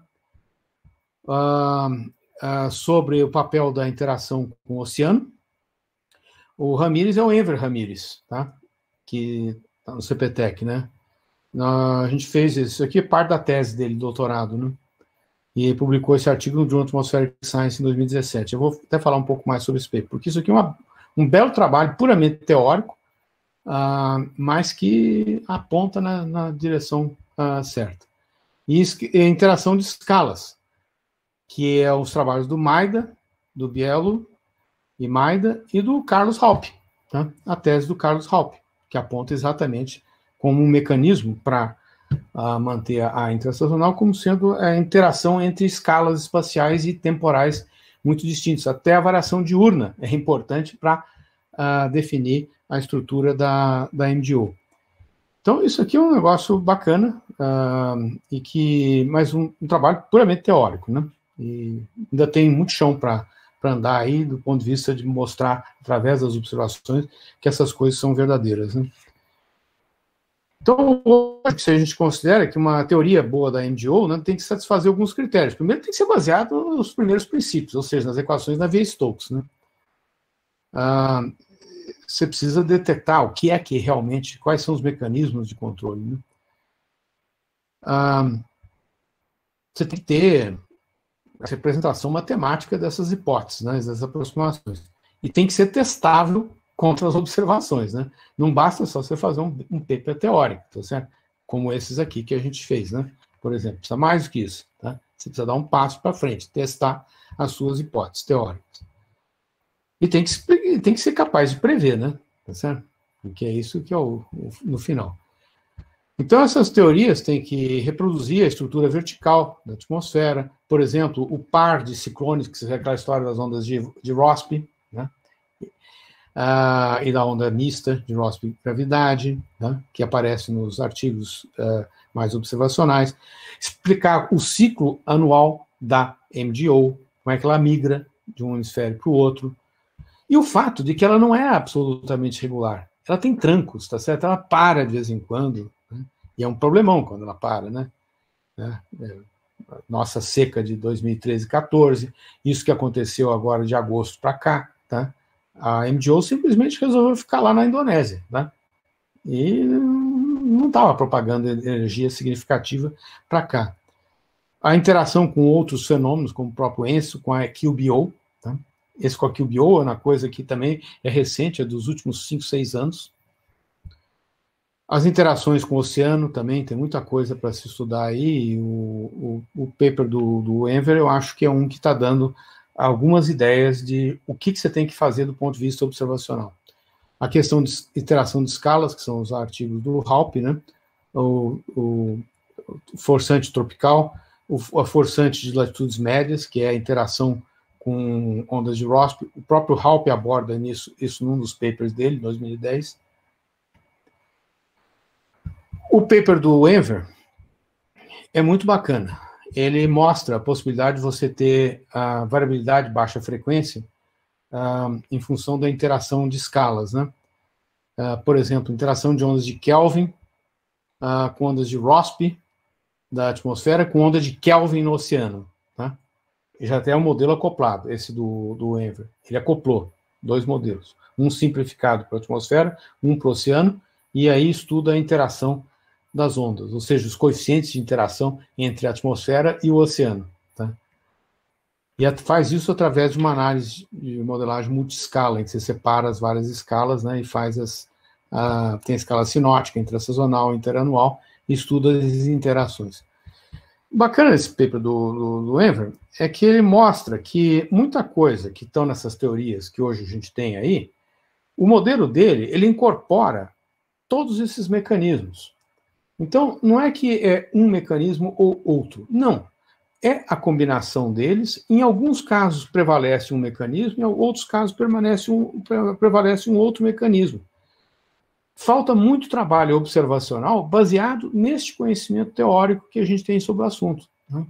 Uh, uh, sobre o papel da interação com o oceano. O Ramírez é o Enver Ramírez, tá? Que está no C P T E C, né? Uh, a gente fez isso aqui, é parte da tese dele, doutorado, né? E publicou esse artigo no Journal Atmospheric Science em dois mil e dezessete. Eu vou até falar um pouco mais sobre esse paper, porque isso aqui é uma, um belo trabalho puramente teórico, uh, mas que aponta na, na direção uh, certa. E isso, a interação de escalas, que é os trabalhos do Maida, do Bielo e Maida, e do Carlos Haupt, tá? A tese do Carlos Haupt, que aponta exatamente como um mecanismo para a manter a intrasazonal como sendo a interação entre escalas espaciais e temporais muito distintas. Até a variação diurna é importante para uh, definir a estrutura da, da M D O. Então, isso aqui é um negócio bacana, uh, e que, mas um, um trabalho puramente teórico, né? E ainda tem muito chão para andar aí, do ponto de vista de mostrar, através das observações, que essas coisas são verdadeiras, né? Então, se a gente considera que uma teoria boa da M D O, né, tem que satisfazer alguns critérios. Primeiro, tem que ser baseado nos primeiros princípios, ou seja, nas equações da Navier-Stokes, né? Ah, você precisa detectar o que é que realmente, quais são os mecanismos de controle, né? Ah, você tem que ter a representação matemática dessas hipóteses, né, dessas aproximações. E tem que ser testável contra as observações, né? Não basta só você fazer um, um paper teórico, tá certo? Como esses aqui que a gente fez, né? Por exemplo, precisa mais do que isso, tá? Você precisa dar um passo para frente, testar as suas hipóteses teóricas. E tem que, tem que ser capaz de prever, né? Tá certo? Porque é isso que é o, o no final. Então, essas teorias têm que reproduzir a estrutura vertical da atmosfera. Por exemplo, o par de ciclones, que é aquela história das ondas de, de Rossby, né? Ah, e da onda mista de Rossby-gravidade, né? Que aparece nos artigos uh, mais observacionais. Explicar o ciclo anual da M D O, como é que ela migra de um hemisfério para o outro. E o fato de que ela não é absolutamente regular. Ela tem trancos, tá certo? Ela para de vez em quando, né? E é um problemão quando ela para, né? É, nossa seca de dois mil e treze, quatorze, isso que aconteceu agora de agosto para cá, tá? A M D O simplesmente resolveu ficar lá na Indonésia, tá? E não estava propagando energia significativa para cá. A interação com outros fenômenos, como o próprio ENSO, com a Q B O, tá? Esse com a Q B O é uma coisa que também é recente, é dos últimos cinco, seis anos. As interações com o oceano também, tem muita coisa para se estudar aí. O, o, o paper do, do Enver, eu acho que é um que está dando algumas ideias de o que, que você tem que fazer do ponto de vista observacional. A questão de interação de escalas, que são os artigos do Halpe, né? O, o, o forçante tropical, o, a forçante de latitudes médias, que é a interação com ondas de Rossby. O próprio Halpe aborda nisso, isso num dos papers dele, dois mil e dez. O paper do Enver é muito bacana. Ele mostra a possibilidade de você ter a variabilidade de baixa frequência uh, em função da interação de escalas, né? Uh, por exemplo, interação de ondas de Kelvin uh, com ondas de Rossby da atmosfera com onda de Kelvin no oceano, tá? E já tem um modelo acoplado, esse do, do Enver. Ele acoplou dois modelos, um simplificado para a atmosfera, um para o oceano, e aí estuda a interação das ondas, ou seja, os coeficientes de interação entre a atmosfera e o oceano, tá? E faz isso através de uma análise de modelagem multiscala, em que você separa as várias escalas, né, e faz as... A, tem a escala sinótica, intersazonal, interanual, e estuda as interações. Bacana esse paper do, do, do Enver é que ele mostra que muita coisa que estão nessas teorias que hoje a gente tem aí, o modelo dele, ele incorpora todos esses mecanismos. Então, não é que é um mecanismo ou outro. Não. É a combinação deles. Em alguns casos prevalece um mecanismo, em outros casos permanece um, prevalece um outro mecanismo. Falta muito trabalho observacional baseado neste conhecimento teórico que a gente tem sobre o assunto, né?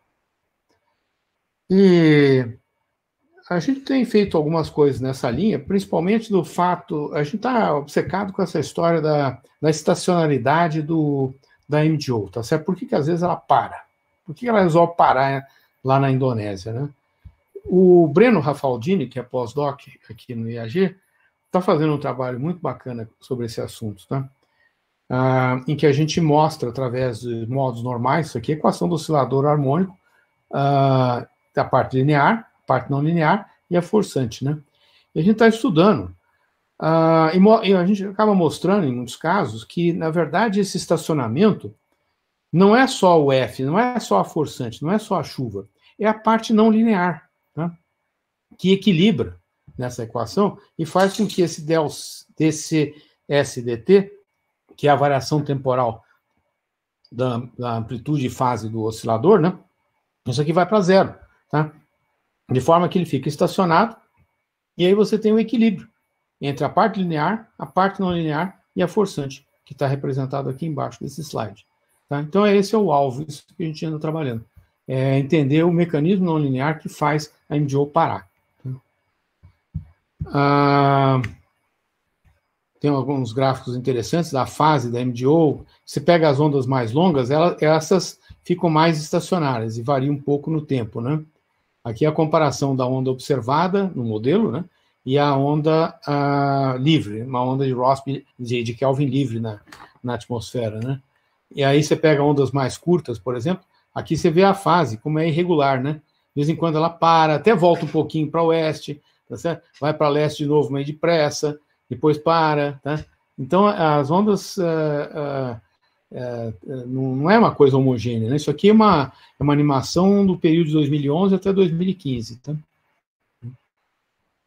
E a gente tem feito algumas coisas nessa linha, principalmente do fato... A gente está obcecado com essa história da, da estacionalidade do, da M D O, tá certo? Por que, que às vezes ela para? Por que ela resolve parar lá na Indonésia, né? O Breno Rafaldini, que é pós-doc aqui no I A G, está fazendo um trabalho muito bacana sobre esse assunto, tá? Ah, em que a gente mostra, através de modos normais, isso aqui, a equação do oscilador harmônico, ah, da parte linear, parte não linear, e a forçante, né? E a gente está estudando, uh, e, e a gente acaba mostrando, em muitos casos, que, na verdade, esse estacionamento não é só o F, não é só a forçante, não é só a chuva, é a parte não linear, tá? Que equilibra nessa equação e faz com que esse del, desse S dt, que é a variação temporal da, da amplitude e fase do oscilador, né? Isso aqui vai para zero, tá? De forma que ele fica estacionado, e aí você tem um equilíbrio entre a parte linear, a parte não linear e a forçante, que está representado aqui embaixo desse slide, tá? Então, esse é o alvo, isso que a gente anda trabalhando. É entender o mecanismo não linear que faz a M D O parar. Ah, tem alguns gráficos interessantes da fase da M D O. Você pega as ondas mais longas, elas, essas ficam mais estacionárias e variam um pouco no tempo, né? Aqui é a comparação da onda observada no modelo, né, e a onda uh, livre, uma onda de Rossby, de, de Kelvin livre na, na atmosfera, né? E aí você pega ondas mais curtas, por exemplo, aqui você vê a fase, como é irregular, né? De vez em quando ela para, até volta um pouquinho para o oeste, tá certo? Vai para leste de novo meio depressa, depois para, tá? Então, as ondas... Uh, uh, É, não é uma coisa homogênea, né? Isso aqui é uma, é uma animação do período de dois mil e onze até dois mil e quinze, tá?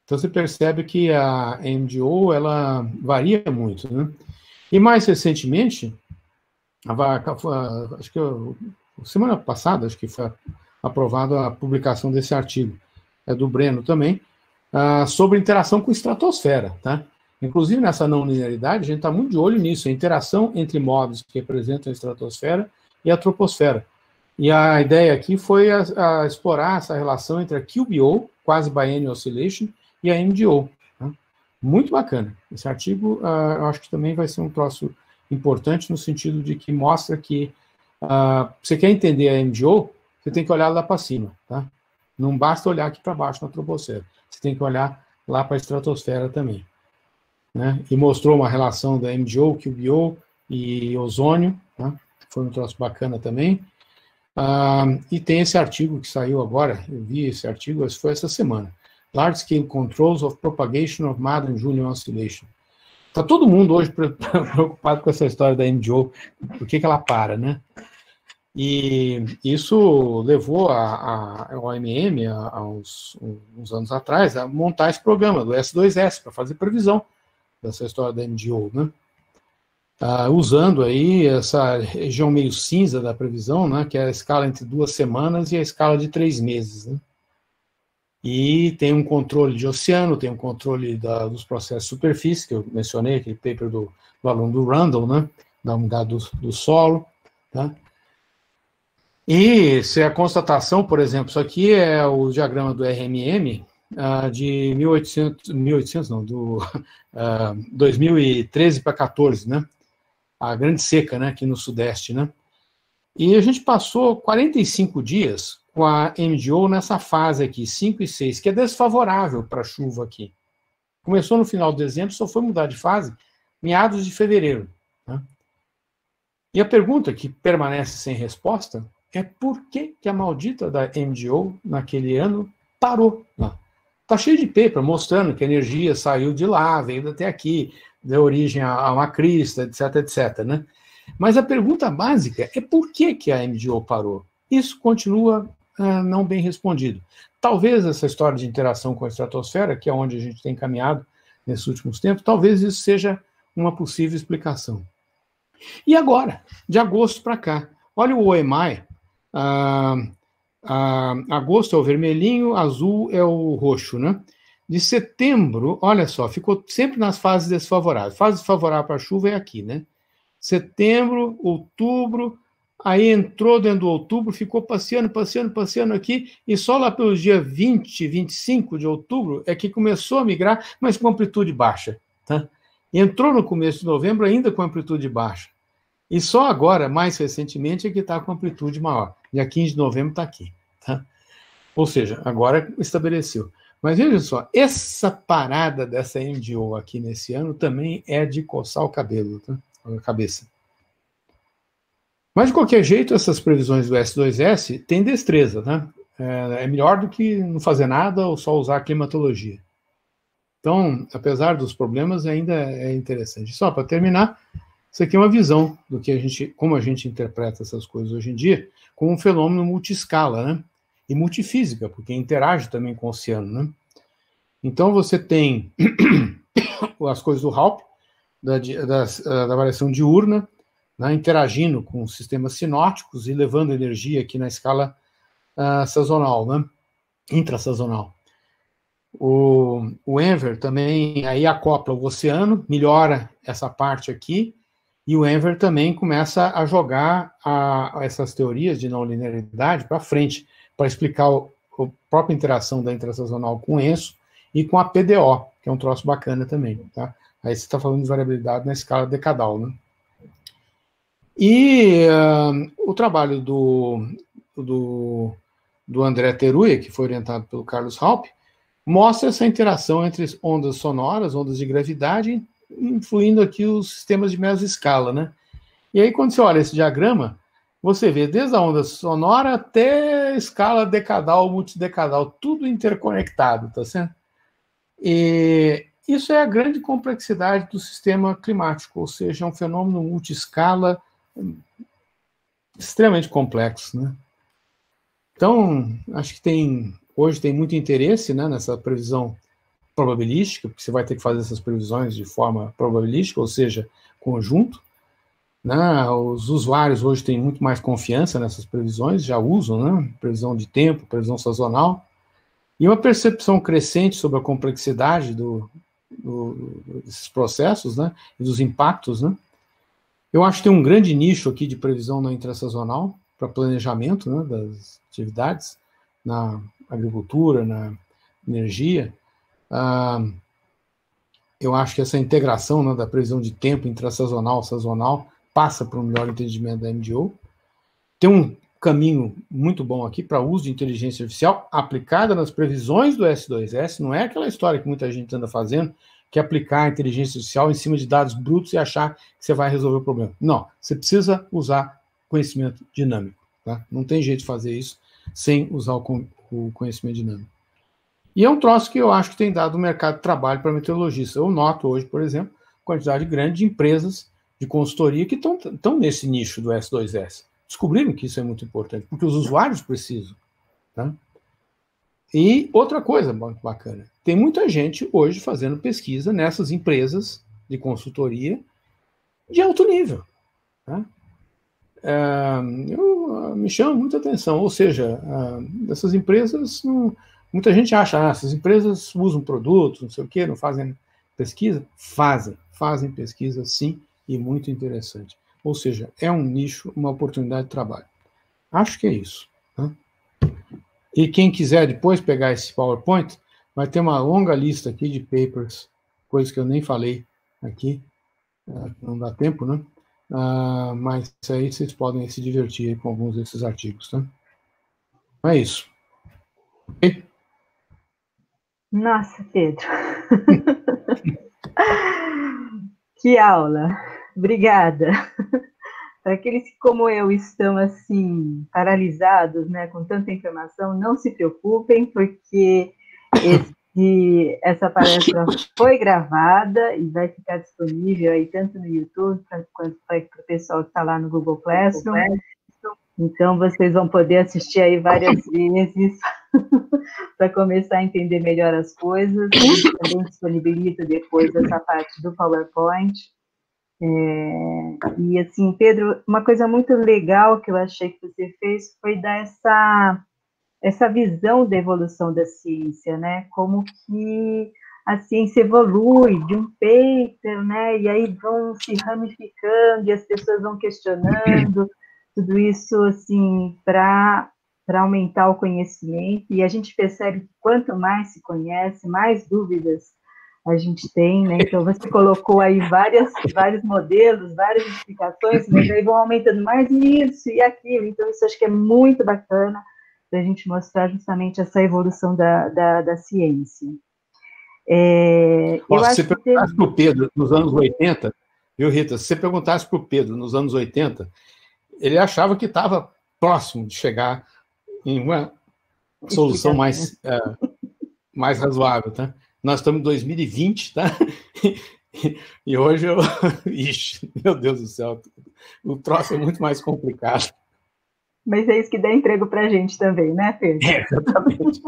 Então, você percebe que a M D O, ela varia muito, né? E mais recentemente, a, a, acho que a, semana passada, acho que foi aprovada a publicação desse artigo, é do Breno também, uh, sobre interação com estratosfera, tá? Inclusive, nessa não linearidade, a gente está muito de olho nisso, a interação entre móveis que representam a estratosfera e a troposfera. E a ideia aqui foi a, a explorar essa relação entre a Q B O, Quasi Biennial Oscillation, e a M D O. Tá? Muito bacana. Esse artigo, uh, eu acho que também vai ser um troço importante no sentido de que mostra que uh, você quer entender a M D O, você tem que olhar lá para cima. Tá? Não basta olhar aqui para baixo na troposfera. Você tem que olhar lá para a estratosfera também. Né? E mostrou uma relação da M D O, Q B O e ozônio. Tá? Foi um troço bacana também. Uh, e tem esse artigo que saiu agora, eu vi esse artigo, esse foi essa semana. Large Scale Controls of Propagation of Madden Julian Oscillation. Está todo mundo hoje preocupado com essa história da M D O, por que que ela para, né? E isso levou a, a O M M, a, a uns, uns anos atrás, a montar esse programa do S dois S, para fazer previsão dessa história da M D O, né? Uh, usando aí essa região meio cinza da previsão, né, que é a escala entre duas semanas e a escala de três meses, né? E tem um controle de oceano, tem um controle da, dos processos de superfície, que eu mencionei, aquele paper do, do aluno do Randall, né, da umidade do, do solo, tá? E se a constatação, por exemplo, isso aqui é o diagrama do R M M, uh, de mil e oitocentos, mil e oitocentos não, do uh, dois mil e treze para quatorze, né? A grande seca, né, aqui no Sudeste, né? E a gente passou quarenta e cinco dias com a M D O nessa fase aqui, cinco e seis, que é desfavorável para a chuva aqui. Começou no final de dezembro, só foi mudar de fase meados de fevereiro. Né? E a pergunta que permanece sem resposta é por que, que a maldita da M D O, naquele ano, parou lá. Está cheio de paper mostrando que a energia saiu de lá, veio até aqui, deu origem a uma crista, etc, etc, né? Mas a pergunta básica é por que, que a M D O parou? Isso continua uh, não bem respondido. Talvez essa história de interação com a estratosfera, que é onde a gente tem caminhado nesses últimos tempos, talvez isso seja uma possível explicação. E agora, de agosto para cá, olha o O M I, uh, uh, agosto é o vermelhinho, azul é o roxo, né? De setembro, olha só, ficou sempre nas fases desfavoráveis. Fase favorável para a chuva é aqui, né? Setembro, outubro, aí entrou dentro do outubro, ficou passeando, passeando, passeando aqui, e só lá pelos dias vinte, vinte e cinco de outubro é que começou a migrar, mas com amplitude baixa. Tá? Entrou no começo de novembro ainda com amplitude baixa. E só agora, mais recentemente, é que está com amplitude maior. Dia quinze de novembro está aqui. Tá? Ou seja, agora estabeleceu. Mas veja só, essa parada dessa M D O aqui nesse ano também é de coçar o cabelo, tá? A cabeça. Mas, de qualquer jeito, essas previsões do S dois S têm destreza, tá? É, é melhor do que não fazer nada ou só usar a climatologia. Então, apesar dos problemas, ainda é interessante. Só para terminar, isso aqui é uma visão do que a gente, como a gente interpreta essas coisas hoje em dia, como um fenômeno multiscala, né? E multifísica, porque interage também com o oceano, né? Então, você tem as coisas do Haupt, da, da, da variação diurna, né, interagindo com sistemas sinóticos e levando energia aqui na escala uh, sazonal, né? Intrasazonal. O, o Enver também aí acopla o oceano, melhora essa parte aqui, e o Enver também começa a jogar a, a essas teorias de não linearidade para frente, para explicar o, a própria interação da intrasazonal com o ENSO e com a P D O, que é um troço bacana também, tá? Aí você está falando de variabilidade na escala decadal, né? E uh, o trabalho do, do, do André Teruya, que foi orientado pelo Carlos Haupt, mostra essa interação entre ondas sonoras, ondas de gravidade, influindo aqui os sistemas de mesoscala, né? E aí, quando você olha esse diagrama, você vê desde a onda sonora até a escala decadal, multidecadal, tudo interconectado, tá certo? E isso é a grande complexidade do sistema climático, ou seja, é um fenômeno multiscala extremamente complexo, né? Então, acho que tem, hoje tem muito interesse, né, nessa previsão probabilística, porque você vai ter que fazer essas previsões de forma probabilística, ou seja, conjunto. Né? Os usuários hoje têm muito mais confiança nessas previsões, já usam, né? Previsão de tempo, previsão sazonal, e uma percepção crescente sobre a complexidade do, do, desses processos, né? E dos impactos. Né? Eu acho que tem um grande nicho aqui de previsão não intrasazonal para planejamento, né, das atividades na agricultura, na energia. Ah, eu acho que essa integração, né, da previsão de tempo intrasazonal, sazonal, passa por um melhor entendimento da M D O. Tem um caminho muito bom aqui para uso de inteligência artificial aplicada nas previsões do S dois S, não é aquela história que muita gente anda fazendo, que é aplicar a inteligência artificial em cima de dados brutos e achar que você vai resolver o problema. Não, você precisa usar conhecimento dinâmico. Tá? Não tem jeito de fazer isso sem usar o, o conhecimento dinâmico. E é um troço que eu acho que tem dado um mercado de trabalho para meteorologistas. Eu noto hoje, por exemplo, quantidade grande de empresas de consultoria que estão nesse nicho do S dois S. Descobriram que isso é muito importante, porque os usuários precisam. Tá? E outra coisa muito bacana, tem muita gente hoje fazendo pesquisa nessas empresas de consultoria de alto nível. Tá? É, eu, me chama muita atenção, ou seja, é, essas empresas, não, muita gente acha, ah, essas empresas usam produtos, não sei o quê, não fazem pesquisa? Fazem, fazem pesquisa sim, e muito interessante. Ou seja, é um nicho, uma oportunidade de trabalho. Acho que é isso. Tá? E quem quiser depois pegar esse PowerPoint, vai ter uma longa lista aqui de papers, coisas que eu nem falei aqui, não dá tempo, né? Uh, mas aí vocês podem se divertir com alguns desses artigos, tá? É isso. Okay? Nossa, Pedro. Que aula. Obrigada. Para aqueles que, como eu, estão assim, paralisados, né, com tanta informação, não se preocupem, porque esse, essa palestra foi gravada e vai ficar disponível aí tanto no YouTube quanto para o pessoal que está lá no Google Classroom. Então, vocês vão poder assistir aí várias vezes para começar a entender melhor as coisas. A gente também disponibiliza depois essa parte do PowerPoint. É, e assim, Pedro, uma coisa muito legal que eu achei que você fez foi dar essa, essa visão da evolução da ciência, né? Como que a ciência evolui de um paper, né? E aí vão se ramificando e as pessoas vão questionando, tudo isso, assim, para para aumentar o conhecimento. E a gente percebe que quanto mais se conhece, mais dúvidas a gente tem, né? Então, você colocou aí várias, vários modelos, várias explicações, mas aí vão aumentando mais isso e aquilo. Então, isso acho que é muito bacana para a gente mostrar justamente essa evolução da, da, da ciência. É, Ó, eu se acho você perguntasse que... para o Pedro nos anos oitenta, viu, Rita? Se você perguntasse para o Pedro nos anos oitenta, ele achava que estava próximo de chegar em uma solução mais, uh, mais razoável, tá? Nós estamos em dois mil e vinte, tá? E hoje eu... Ixi, meu Deus do céu, o troço é muito mais complicado. Mas é isso que dá emprego para a gente também, né, Pedro? É, exatamente.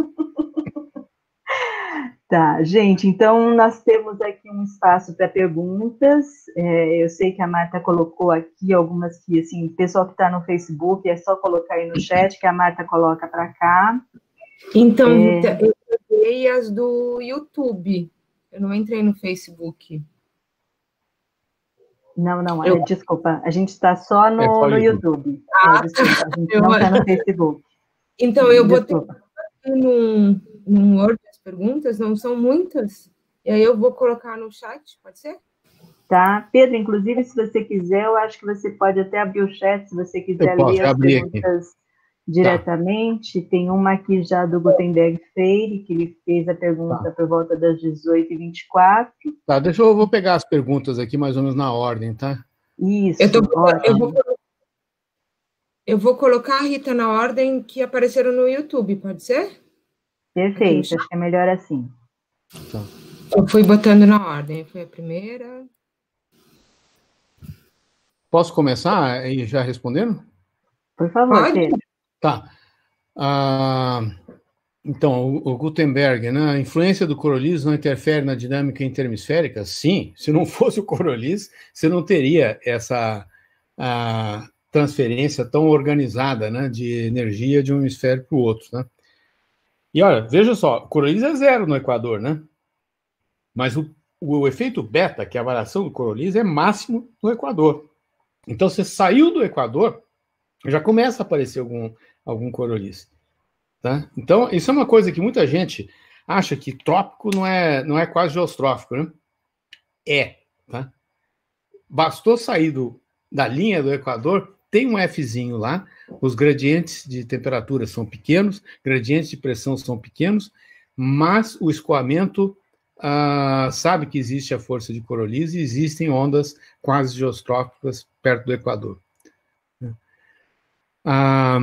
Tá, gente, então nós temos aqui um espaço para perguntas. É, eu sei que a Marta colocou aqui algumas que, assim, o pessoal que está no Facebook, é só colocar aí no chat que a Marta coloca para cá. Então, é... Rita, eu peguei as do YouTube, eu não entrei no Facebook. Não, não, eu... é, desculpa, a gente está só no, é só no YouTube. YouTube. Ah, é, desculpa, a gente eu... não está no Facebook. Então, eu botei desculpa. num, num Word as perguntas, não são muitas, e aí eu vou colocar no chat, pode ser? Tá, Pedro, inclusive, se você quiser, eu acho que você pode até abrir o chat, se você quiser ler as perguntas aqui diretamente. Tá. Tem uma aqui já do Gutenberg Freire, que ele fez a pergunta tá. por volta das dezoito e vinte e quatro. Tá, deixa eu, eu vou pegar as perguntas aqui mais ou menos na ordem, tá? Isso, eu, tô, ótimo. Eu vou, eu vou colocar a Rita na ordem que apareceram no YouTube, pode ser? Perfeito, acho que é melhor assim. Tá. Eu fui botando na ordem, foi a primeira. Posso começar aí já respondendo? Por favor, Pode? Pedro. Tá. Ah, Então, o, o Gutenberg, né? A influência do Coriolis não interfere na dinâmica interhemisférica? Sim, se não fosse o Coriolis, você não teria essa a transferência tão organizada, né, de energia de um hemisfério para o outro, né? E olha, veja só, o Coriolis é zero no Equador, né? Mas o, o efeito beta, que é a variação do Coriolis, é máximo no Equador. Então, você saiu do Equador, já começa a aparecer algum, algum Coriolis. Tá? Então, isso é uma coisa que muita gente acha que trópico não é, não é quase geostrófico, né? É. Tá? Bastou sair do, da linha do Equador, tem um Fzinho lá, os gradientes de temperatura são pequenos, gradientes de pressão são pequenos, mas o escoamento ah, sabe que existe a força de Coriolis e existem ondas quase geostróficas perto do Equador. Ah,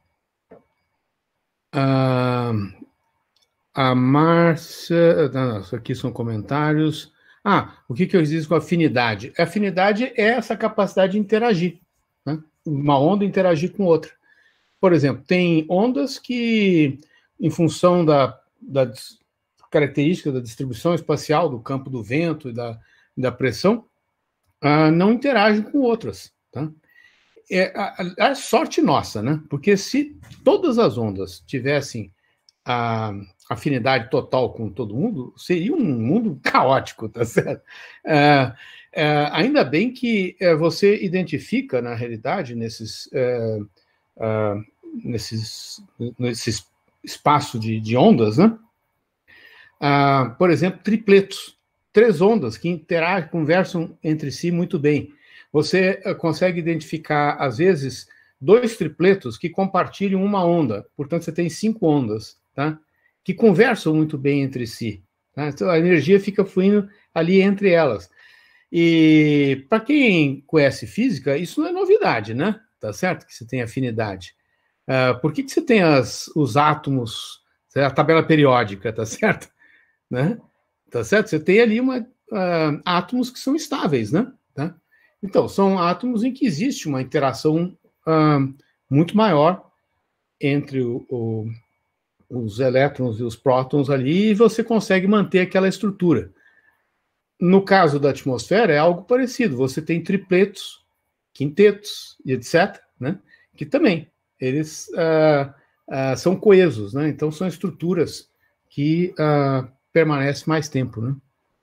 Ah, a Márcia... Não, isso aqui são comentários. Ah, o que, que eu disse com afinidade? A afinidade é essa capacidade de interagir. Né? Uma onda interagir com outra. Por exemplo, tem ondas que, em função da, da característica da distribuição espacial do campo do vento e da, da pressão, ah, não interagem com outras. Tá? É a, a sorte nossa, né? Porque se todas as ondas tivessem a afinidade total com todo mundo, seria um mundo caótico, tá certo? É, é, ainda bem que é, você identifica, na realidade, nesses, é, é, nesses, nesses espaço de, de ondas, né? Ah, por exemplo, tripletos, três ondas que interagem, conversam entre si muito bem. Você consegue identificar, às vezes, dois tripletos que compartilham uma onda. Portanto, você tem cinco ondas, tá? Que conversam muito bem entre si. Tá? Então, a energia fica fluindo ali entre elas. E, para quem conhece física, isso não é novidade, né? Tá certo que você tem afinidade. Uh, por que, que você tem as, os átomos, a tabela periódica, tá certo? Né? Tá certo? Você tem ali uma, uh, átomos que são estáveis, né? Tá? Então, são átomos em que existe uma interação uh, muito maior entre o, o, os elétrons e os prótons ali, e você consegue manter aquela estrutura. No caso da atmosfera, é algo parecido. Você tem tripletos, quintetos e etcétera, né? Que também, eles uh, uh, são coesos, né? Então, são estruturas que uh, permanecem mais tempo, né?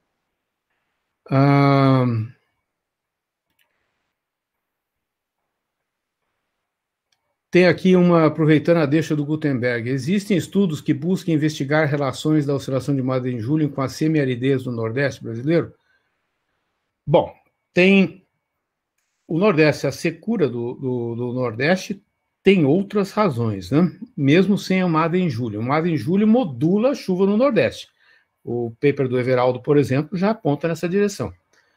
Uh, Tem aqui uma, aproveitando a deixa do Gutenberg, existem estudos que buscam investigar relações da oscilação de Madden-Julian com a semiaridez do Nordeste brasileiro? Bom, tem o Nordeste, a secura do, do, do Nordeste tem outras razões, né? Mesmo sem o Madden-Julian. O Madden-Julian modula a chuva no Nordeste. O paper do Everaldo, por exemplo, já aponta nessa direção.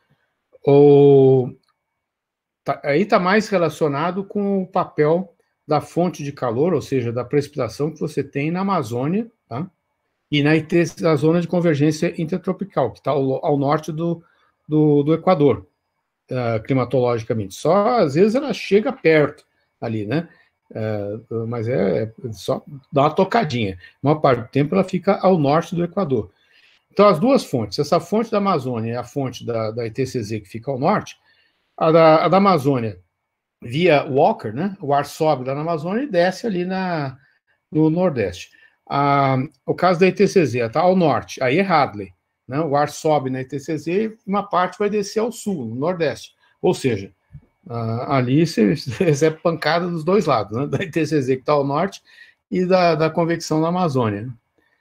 O, tá, aí está mais relacionado com o papel da fonte de calor, ou seja, da precipitação que você tem na Amazônia, tá? E na, na zona de convergência intertropical, que está ao, ao norte do, do, do Equador, uh, climatologicamente. Só, às vezes, ela chega perto ali, né? Uh, mas é, é só dar uma tocadinha. A maior parte do tempo ela fica ao norte do Equador. Então, as duas fontes, essa fonte da Amazônia e a fonte da, da I T C Z, que fica ao norte, a da, a da Amazônia, via Walker, né? O ar sobe lá na Amazônia e desce ali na, no Nordeste. Ah, o caso da I T C Z está ao norte, aí é Hadley, né? O ar sobe na I T C Z e uma parte vai descer ao sul, no Nordeste. Ou seja, ah, ali você recebe pancada dos dois lados, né? Da I T C Z que está ao norte e da, da convecção da Amazônia.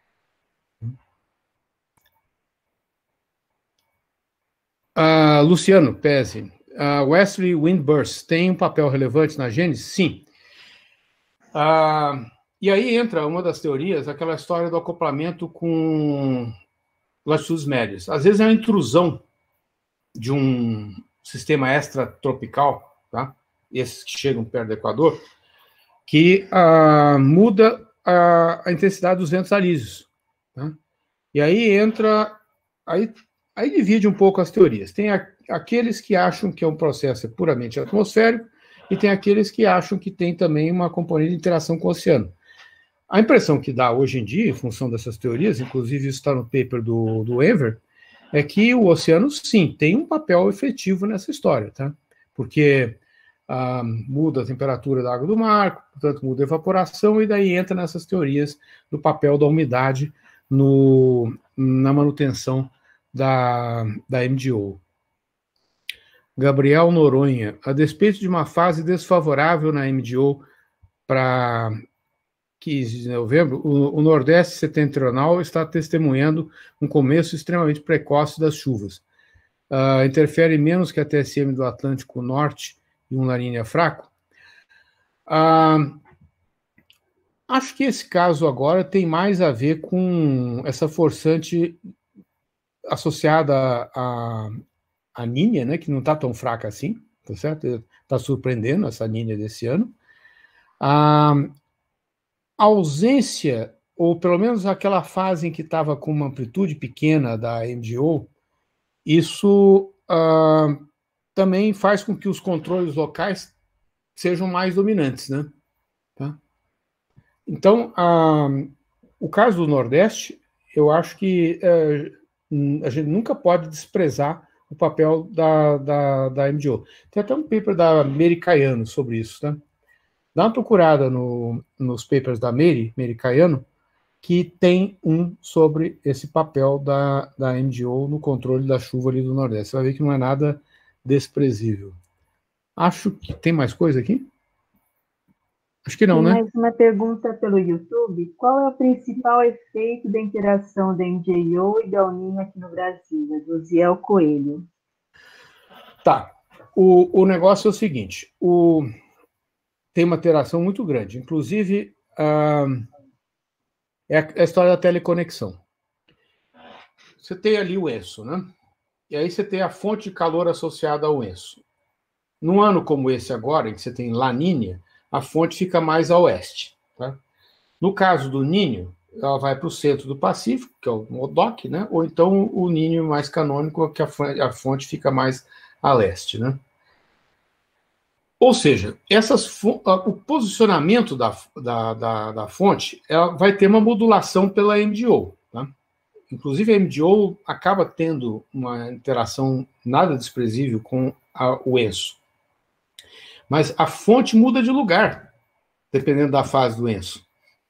Ah, Luciano Pezzi. Uh, Wesley Windburst tem um papel relevante na gênese? Sim. Uh, e aí entra uma das teorias, aquela história do acoplamento com latitudes médias. Às vezes é uma intrusão de um sistema extratropical, tá? Esses que chegam perto do Equador, que uh, muda a, a intensidade dos ventos alísios. Tá? E aí entra... Aí, aí divide um pouco as teorias. Tem a aqueles que acham que é um processo puramente atmosférico e tem aqueles que acham que tem também uma componente de interação com o oceano. A impressão que dá hoje em dia, em função dessas teorias, inclusive isso está no paper do, do Ever, é que o oceano, sim, tem um papel efetivo nessa história, tá? Porque ah, muda a temperatura da água do mar, portanto, muda a evaporação, e daí entra nessas teorias do papel da umidade no, na manutenção da, da M D O. Gabriel Noronha, a despeito de uma fase desfavorável na M D O para quinze de novembro, o, o Nordeste setentrional está testemunhando um começo extremamente precoce das chuvas. Uh, interfere menos que a T S M do Atlântico Norte e um La Niña fraco. Uh, acho que esse caso agora tem mais a ver com essa forçante associada à, à Niña, né, que não está tão fraca assim, tá certo? Está surpreendendo essa Niña desse ano. Uh, A ausência, ou pelo menos aquela fase em que estava com uma amplitude pequena da M D O, isso uh, também faz com que os controles locais sejam mais dominantes, né? Tá? Então, uh, o caso do Nordeste, eu acho que uh, a gente nunca pode desprezar o papel da, da, da M D O. Tem até um paper da Mary Caiano sobre isso, tá? Dá uma procurada no, nos papers da Mary, Mary Caiano, que tem um sobre esse papel da, da M D O no controle da chuva ali do Nordeste. Você vai ver que não é nada desprezível. Acho que tem mais coisa aqui? Acho que não, tem né? Mais uma pergunta pelo YouTube. Qual é o principal efeito da interação da M D O e da El Niño aqui no Brasil? É do Ziel Coelho. Tá. O, o negócio é o seguinte. O... Tem uma interação muito grande. Inclusive, uh, é a história da teleconexão. Você tem ali o ENSO, né? E aí você tem a fonte de calor associada ao ENSO. Num ano como esse agora, em que você tem La Niña, a fonte fica mais a oeste. Tá? No caso do Ninho, ela vai para o centro do Pacífico, que é o MODOC, né? Ou então o Ninho mais canônico, que a fonte fica mais a leste, né? Ou seja, essas, o posicionamento da, da, da, da fonte ela vai ter uma modulação pela M D O. Tá? Inclusive, a M D O acaba tendo uma interação nada desprezível com a, o ENSO. Mas a fonte muda de lugar, dependendo da fase do ENSO.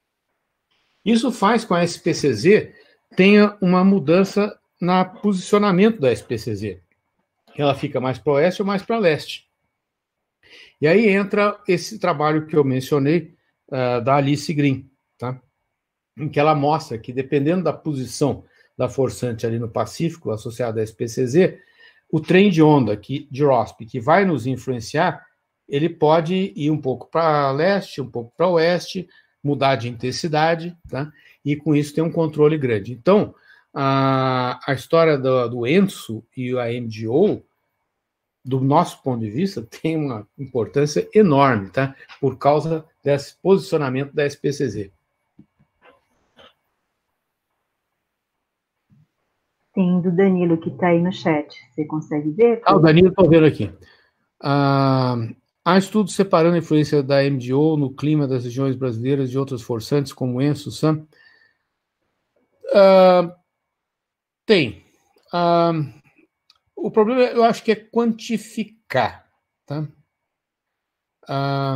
Isso faz com que a S P C Z tenha uma mudança no posicionamento da S P C Z. Ela fica mais para o oeste ou mais para leste. E aí entra esse trabalho que eu mencionei, uh, da Alice Green, tá? Em que ela mostra que, dependendo da posição da forçante ali no Pacífico, associada à S P C Z, o trem de onda que, de Rossby, que vai nos influenciar, ele pode ir um pouco para leste, um pouco para oeste, mudar de intensidade, tá? E com isso tem um controle grande. Então, a, a história do, do ENSO e a M D O, do nosso ponto de vista, tem uma importância enorme, tá? Por causa desse posicionamento da S P C Z. Tem do Danilo que está aí no chat. Você consegue ver? Ah, o Danilo estou vendo aqui. Ah, há estudos separando a influência da M D O no clima das regiões brasileiras de outras forçantes, como ENSO, SAM? Ah, tem. Ah, o problema, eu acho que é quantificar, tá? Ah,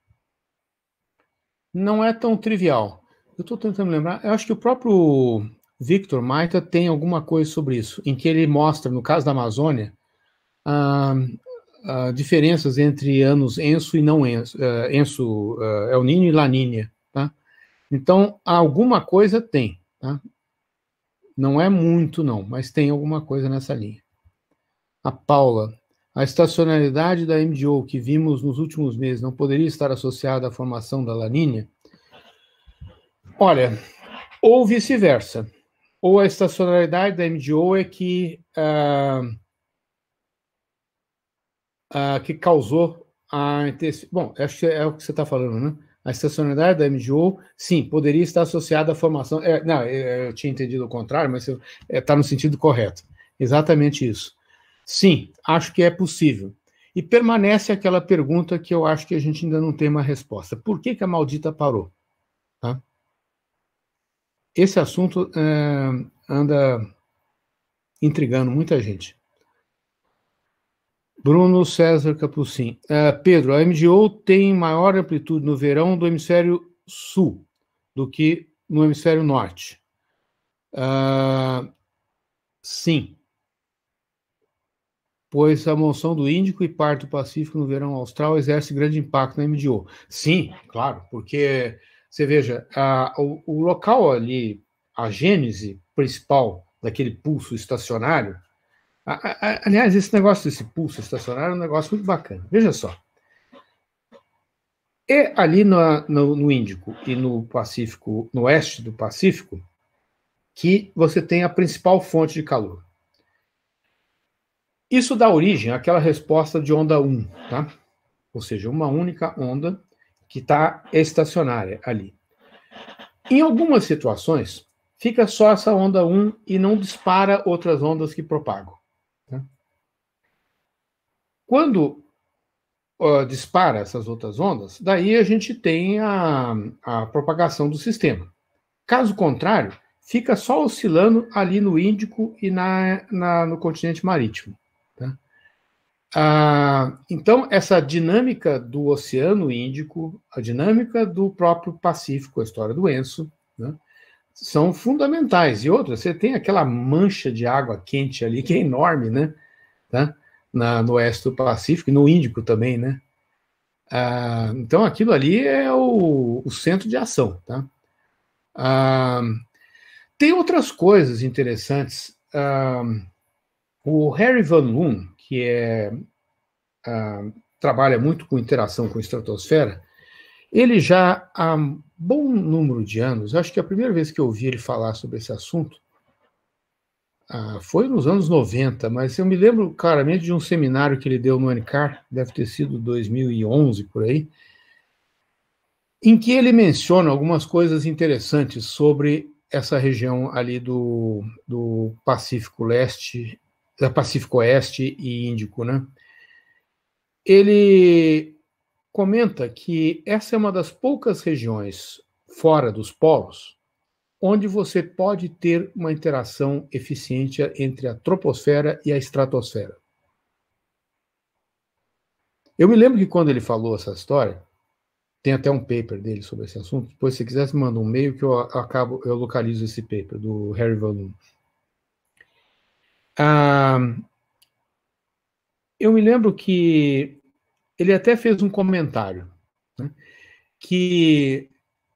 não é tão trivial. Eu estou tentando lembrar, eu acho que o próprio Victor Maita tem alguma coisa sobre isso, em que ele mostra, no caso da Amazônia, ah, ah, diferenças entre anos ENSO e não ENSO, uh, ENSO uh, El Niño e La Niña, tá? Então, alguma coisa tem, tá? Não é muito, não, mas tem alguma coisa nessa linha. A Paula, a estacionalidade da M D O que vimos nos últimos meses não poderia estar associada à formação da La Niña? Olha, ou vice-versa. Ou a estacionalidade da M D O é que, ah, ah, que causou a... Bom, acho que é o que você está falando, né? A estacionalidade da M D O, sim, poderia estar associada à formação... É, não, eu tinha entendido o contrário, mas está no sentido correto. Exatamente isso. Sim, acho que é possível. E permanece aquela pergunta que eu acho que a gente ainda não tem uma resposta. Por que que a maldita parou? Tá? esse assunto é, anda intrigando muita gente. Bruno César Capucin. Uh, Pedro, a M D O tem maior amplitude no verão do hemisfério sul do que no hemisfério norte. Uh, sim. Pois a monção do Índico e parte do Pacífico no verão austral exerce grande impacto na M D O. Sim, claro, porque, você veja, a, o, o local ali, a gênese principal daquele pulso estacionário, aliás, esse negócio desse pulso estacionário é um negócio muito bacana. Veja só. É ali no, no, no Índico e no Pacífico, no oeste do Pacífico, que você tem a principal fonte de calor. Isso dá origem àquela resposta de onda um, tá? Ou seja, uma única onda que está estacionária ali. Em algumas situações, fica só essa onda um e não dispara outras ondas que propagam. Quando uh, dispara essas outras ondas, daí a gente tem a, a propagação do sistema. Caso contrário, fica só oscilando ali no Índico e na, na, no continente marítimo. Tá? Ah, então, essa dinâmica do Oceano Índico, a dinâmica do próprio Pacífico, a história do Enso, né, são fundamentais. E outra, você tem aquela mancha de água quente ali, que é enorme, né? Tá? Na, no oeste do Pacífico e no Índico também, né? Ah, então, aquilo ali é o, o centro de ação, tá? Ah, tem outras coisas interessantes. Ah, o Harry Van Loon, que é, ah, trabalha muito com interação com a estratosfera, ele já há um bom número de anos, acho que a primeira vez que eu ouvi ele falar sobre esse assunto, Ah, foi nos anos noventa, mas eu me lembro claramente de um seminário que ele deu no ANCAR, deve ter sido dois mil e onze, por aí, em que ele menciona algumas coisas interessantes sobre essa região ali do, do Pacífico Leste, da Pacífico Oeste e Índico, né? Ele comenta que essa é uma das poucas regiões fora dos polos onde você pode ter uma interação eficiente entre a troposfera e a estratosfera. Eu me lembro que quando ele falou essa história, tem até um paper dele sobre esse assunto, depois se você quiser, me manda um e-mail que eu acabo, eu localizo esse paper, do Harry Van Loon. Ah, eu me lembro que ele até fez um comentário, né, que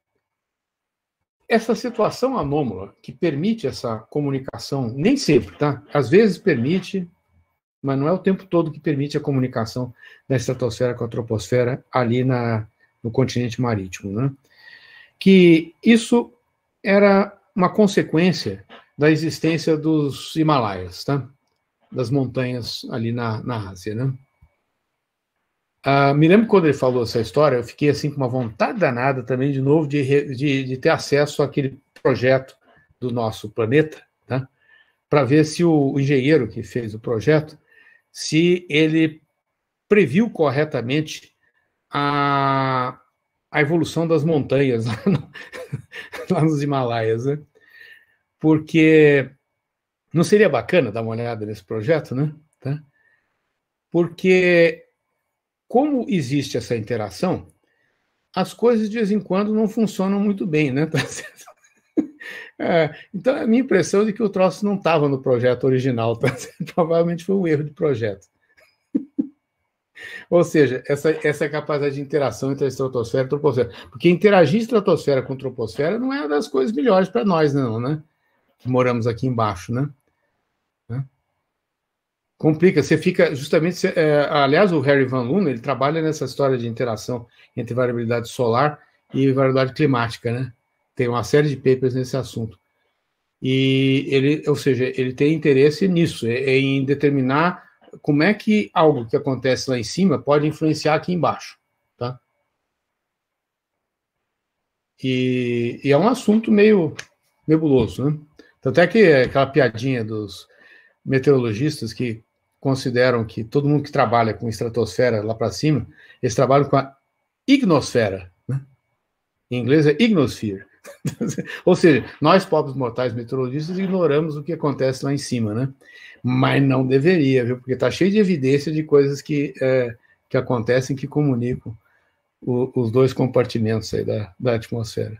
essa situação anômala que permite essa comunicação, nem sempre, tá? Às vezes permite, mas não é o tempo todo que permite a comunicação da estratosfera com a troposfera ali na, no continente marítimo, né? Que isso era uma consequência da existência dos Himalaias, tá? Das montanhas ali na, na Ásia, né? Uh, me lembro quando ele falou essa história, eu fiquei assim com uma vontade danada também, de novo, de, de, de ter acesso àquele projeto do nosso planeta, tá? Para ver se o, o engenheiro que fez o projeto, se ele previu corretamente a, a evolução das montanhas lá, no, lá nos Himalaias, né? Porque não seria bacana dar uma olhada nesse projeto, né? Tá? Porque como existe essa interação, as coisas de vez em quando não funcionam muito bem, né? É, então, a minha impressão é de que o troço não estava no projeto original, tá? Provavelmente foi um erro de projeto. Ou seja, essa, essa capacidade de interação entre a estratosfera e a troposfera. Porque interagir estratosfera com troposfera não é uma das coisas melhores para nós, não, né? Que moramos aqui embaixo, né? Complica, você fica justamente... É, aliás, o Harry Van Loon, ele trabalha nessa história de interação entre variabilidade solar e variabilidade climática, né? Tem uma série de papers nesse assunto. E ele, ou seja, ele tem interesse nisso, em determinar como é que algo que acontece lá em cima pode influenciar aqui embaixo, tá? E, e é um assunto meio nebuloso, né? Tanto é que aquela piadinha dos meteorologistas que consideram que todo mundo que trabalha com estratosfera lá para cima, eles trabalham com a ignosfera, né? Em inglês é ignosphere, Ou seja, nós, pobres mortais meteorologistas, ignoramos o que acontece lá em cima, né? Mas não deveria, viu? Porque está cheio de evidência de coisas que, é, que acontecem, que comunicam o, os dois compartimentos aí da, da atmosfera.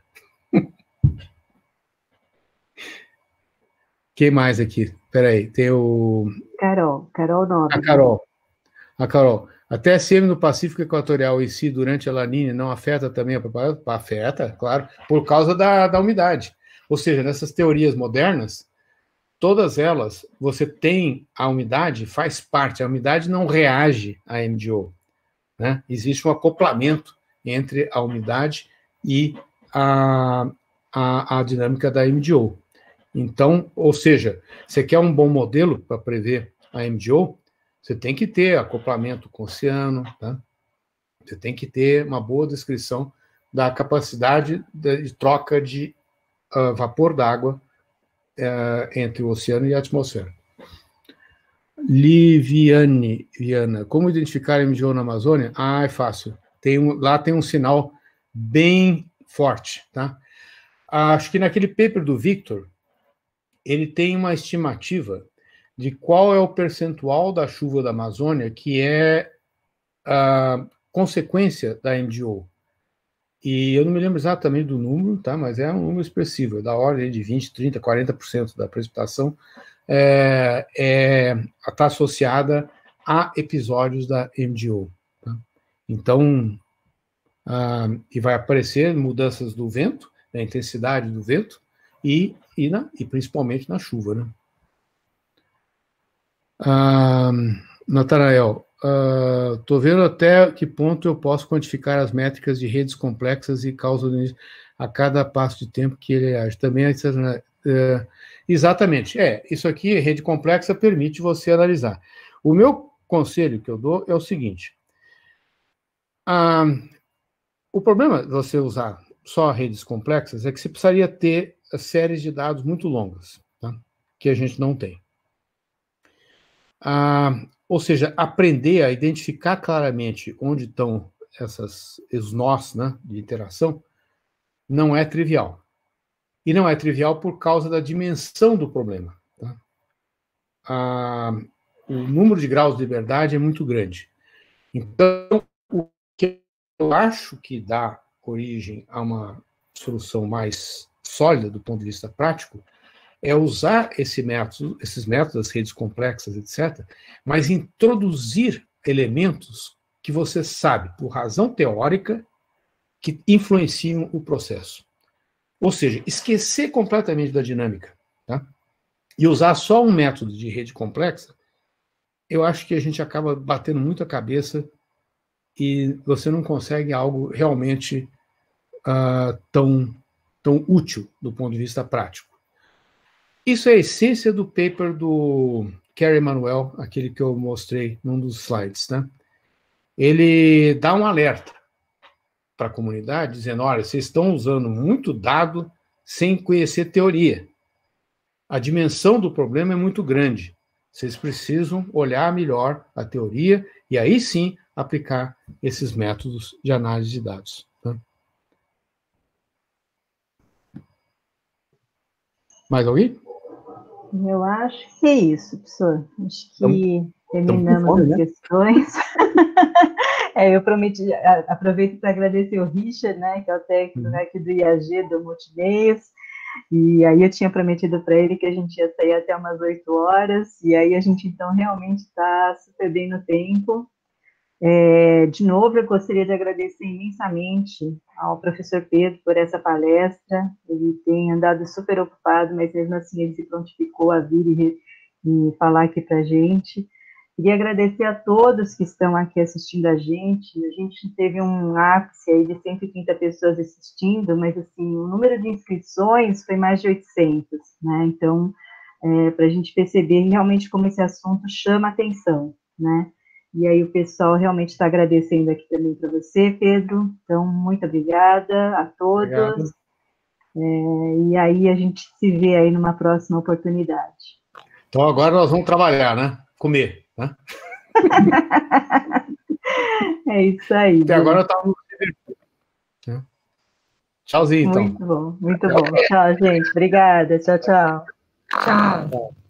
Quem mais aqui? Peraí, tem o... Carol, Carol Nobre. A Carol. A Carol. A T S M no Pacífico Equatorial em si, durante a La Niña, não afeta também a propaganda? Afeta, claro, por causa da, da umidade. Ou seja, nessas teorias modernas, todas elas, você tem a umidade, faz parte, a umidade não reage à M D O. Né? Existe um acoplamento entre a umidade e a, a, a dinâmica da M D O. Então, ou seja, você quer um bom modelo para prever a M D O, você tem que ter acoplamento com o oceano, tá? Você tem que ter uma boa descrição da capacidade de troca de uh, vapor d'água uh, entre o oceano e a atmosfera. Liviane, Viana, como identificar M D O na Amazônia? Ah, é fácil. Tem um, lá tem um sinal bem forte, tá? Acho que naquele paper do Victor, ele tem uma estimativa de qual é o percentual da chuva da Amazônia que é a consequência da M D O. E eu não me lembro exatamente do número, tá? Mas é um número expressivo, é da ordem de vinte, trinta, quarenta por cento da precipitação é, é, está associada a episódios da M D O. Tá? Então, ah, e vai aparecer mudanças do vento, da intensidade do vento, e, e, na, e principalmente na chuva, né? Ah, Natanael, estou uh, vendo até que ponto eu posso quantificar as métricas de redes complexas e causa a cada passo de tempo que ele age. Também é, uh, exatamente, é, isso aqui, rede complexa, permite você analisar. O meu conselho que eu dou é o seguinte, uh, o problema de você usar só redes complexas é que você precisaria ter séries de dados muito longas, tá? Que a gente não tem. Ah, ou seja, aprender a identificar claramente onde estão essas, os nós, né, de interação não é trivial. E não é trivial por causa da dimensão do problema. Tá? Ah, o número de graus de liberdade é muito grande. Então, o que eu acho que dá origem a uma solução mais sólida do ponto de vista prático é usar esse método, esses métodos, as redes complexas, etcétera, mas introduzir elementos que você sabe, por razão teórica, que influenciam o processo. Ou seja, esquecer completamente da dinâmica, tá? E usar só um método de rede complexa, eu acho que a gente acaba batendo muito a cabeça e você não consegue algo realmente uh, tão, tão útil do ponto de vista prático. Isso é a essência do paper do Kerry Emanuel, aquele que eu mostrei num dos slides, né? Ele dá um alerta para a comunidade, dizendo, olha, vocês estão usando muito dado sem conhecer teoria. A dimensão do problema é muito grande. Vocês precisam olhar melhor a teoria e aí sim aplicar esses métodos de análise de dados. Tá? Mais alguém? Eu acho que é isso, professor. Acho que tamo, terminamos tamo fome, as né? questões. é, eu prometi, aproveito para agradecer o Richard, né, que é o técnico né, aqui do I A G, do Multimeios, e aí eu tinha prometido para ele que a gente ia sair até umas oito horas, e aí a gente, então, realmente está super bem no tempo. É, de novo, eu gostaria de agradecer imensamente ao professor Pedro por essa palestra. Ele tem andado super ocupado, mas mesmo assim ele se prontificou a vir e, e falar aqui para a gente. Queria agradecer a todos que estão aqui assistindo a gente. A gente teve um ápice aí de cento e trinta pessoas assistindo, mas assim, o número de inscrições foi mais de oitocentas, né? Então, é, para a gente perceber realmente como esse assunto chama atenção, né? E aí o pessoal realmente está agradecendo aqui também para você, Pedro. Então, muito obrigada a todos. É, e aí a gente se vê aí numa próxima oportunidade. Então agora nós vamos trabalhar, né? Comer, né? É isso aí. Até agora eu estava... Tchauzinho, então. Muito bom, muito bom. Tchau, gente. Obrigada. Tchau, tchau. Tchau.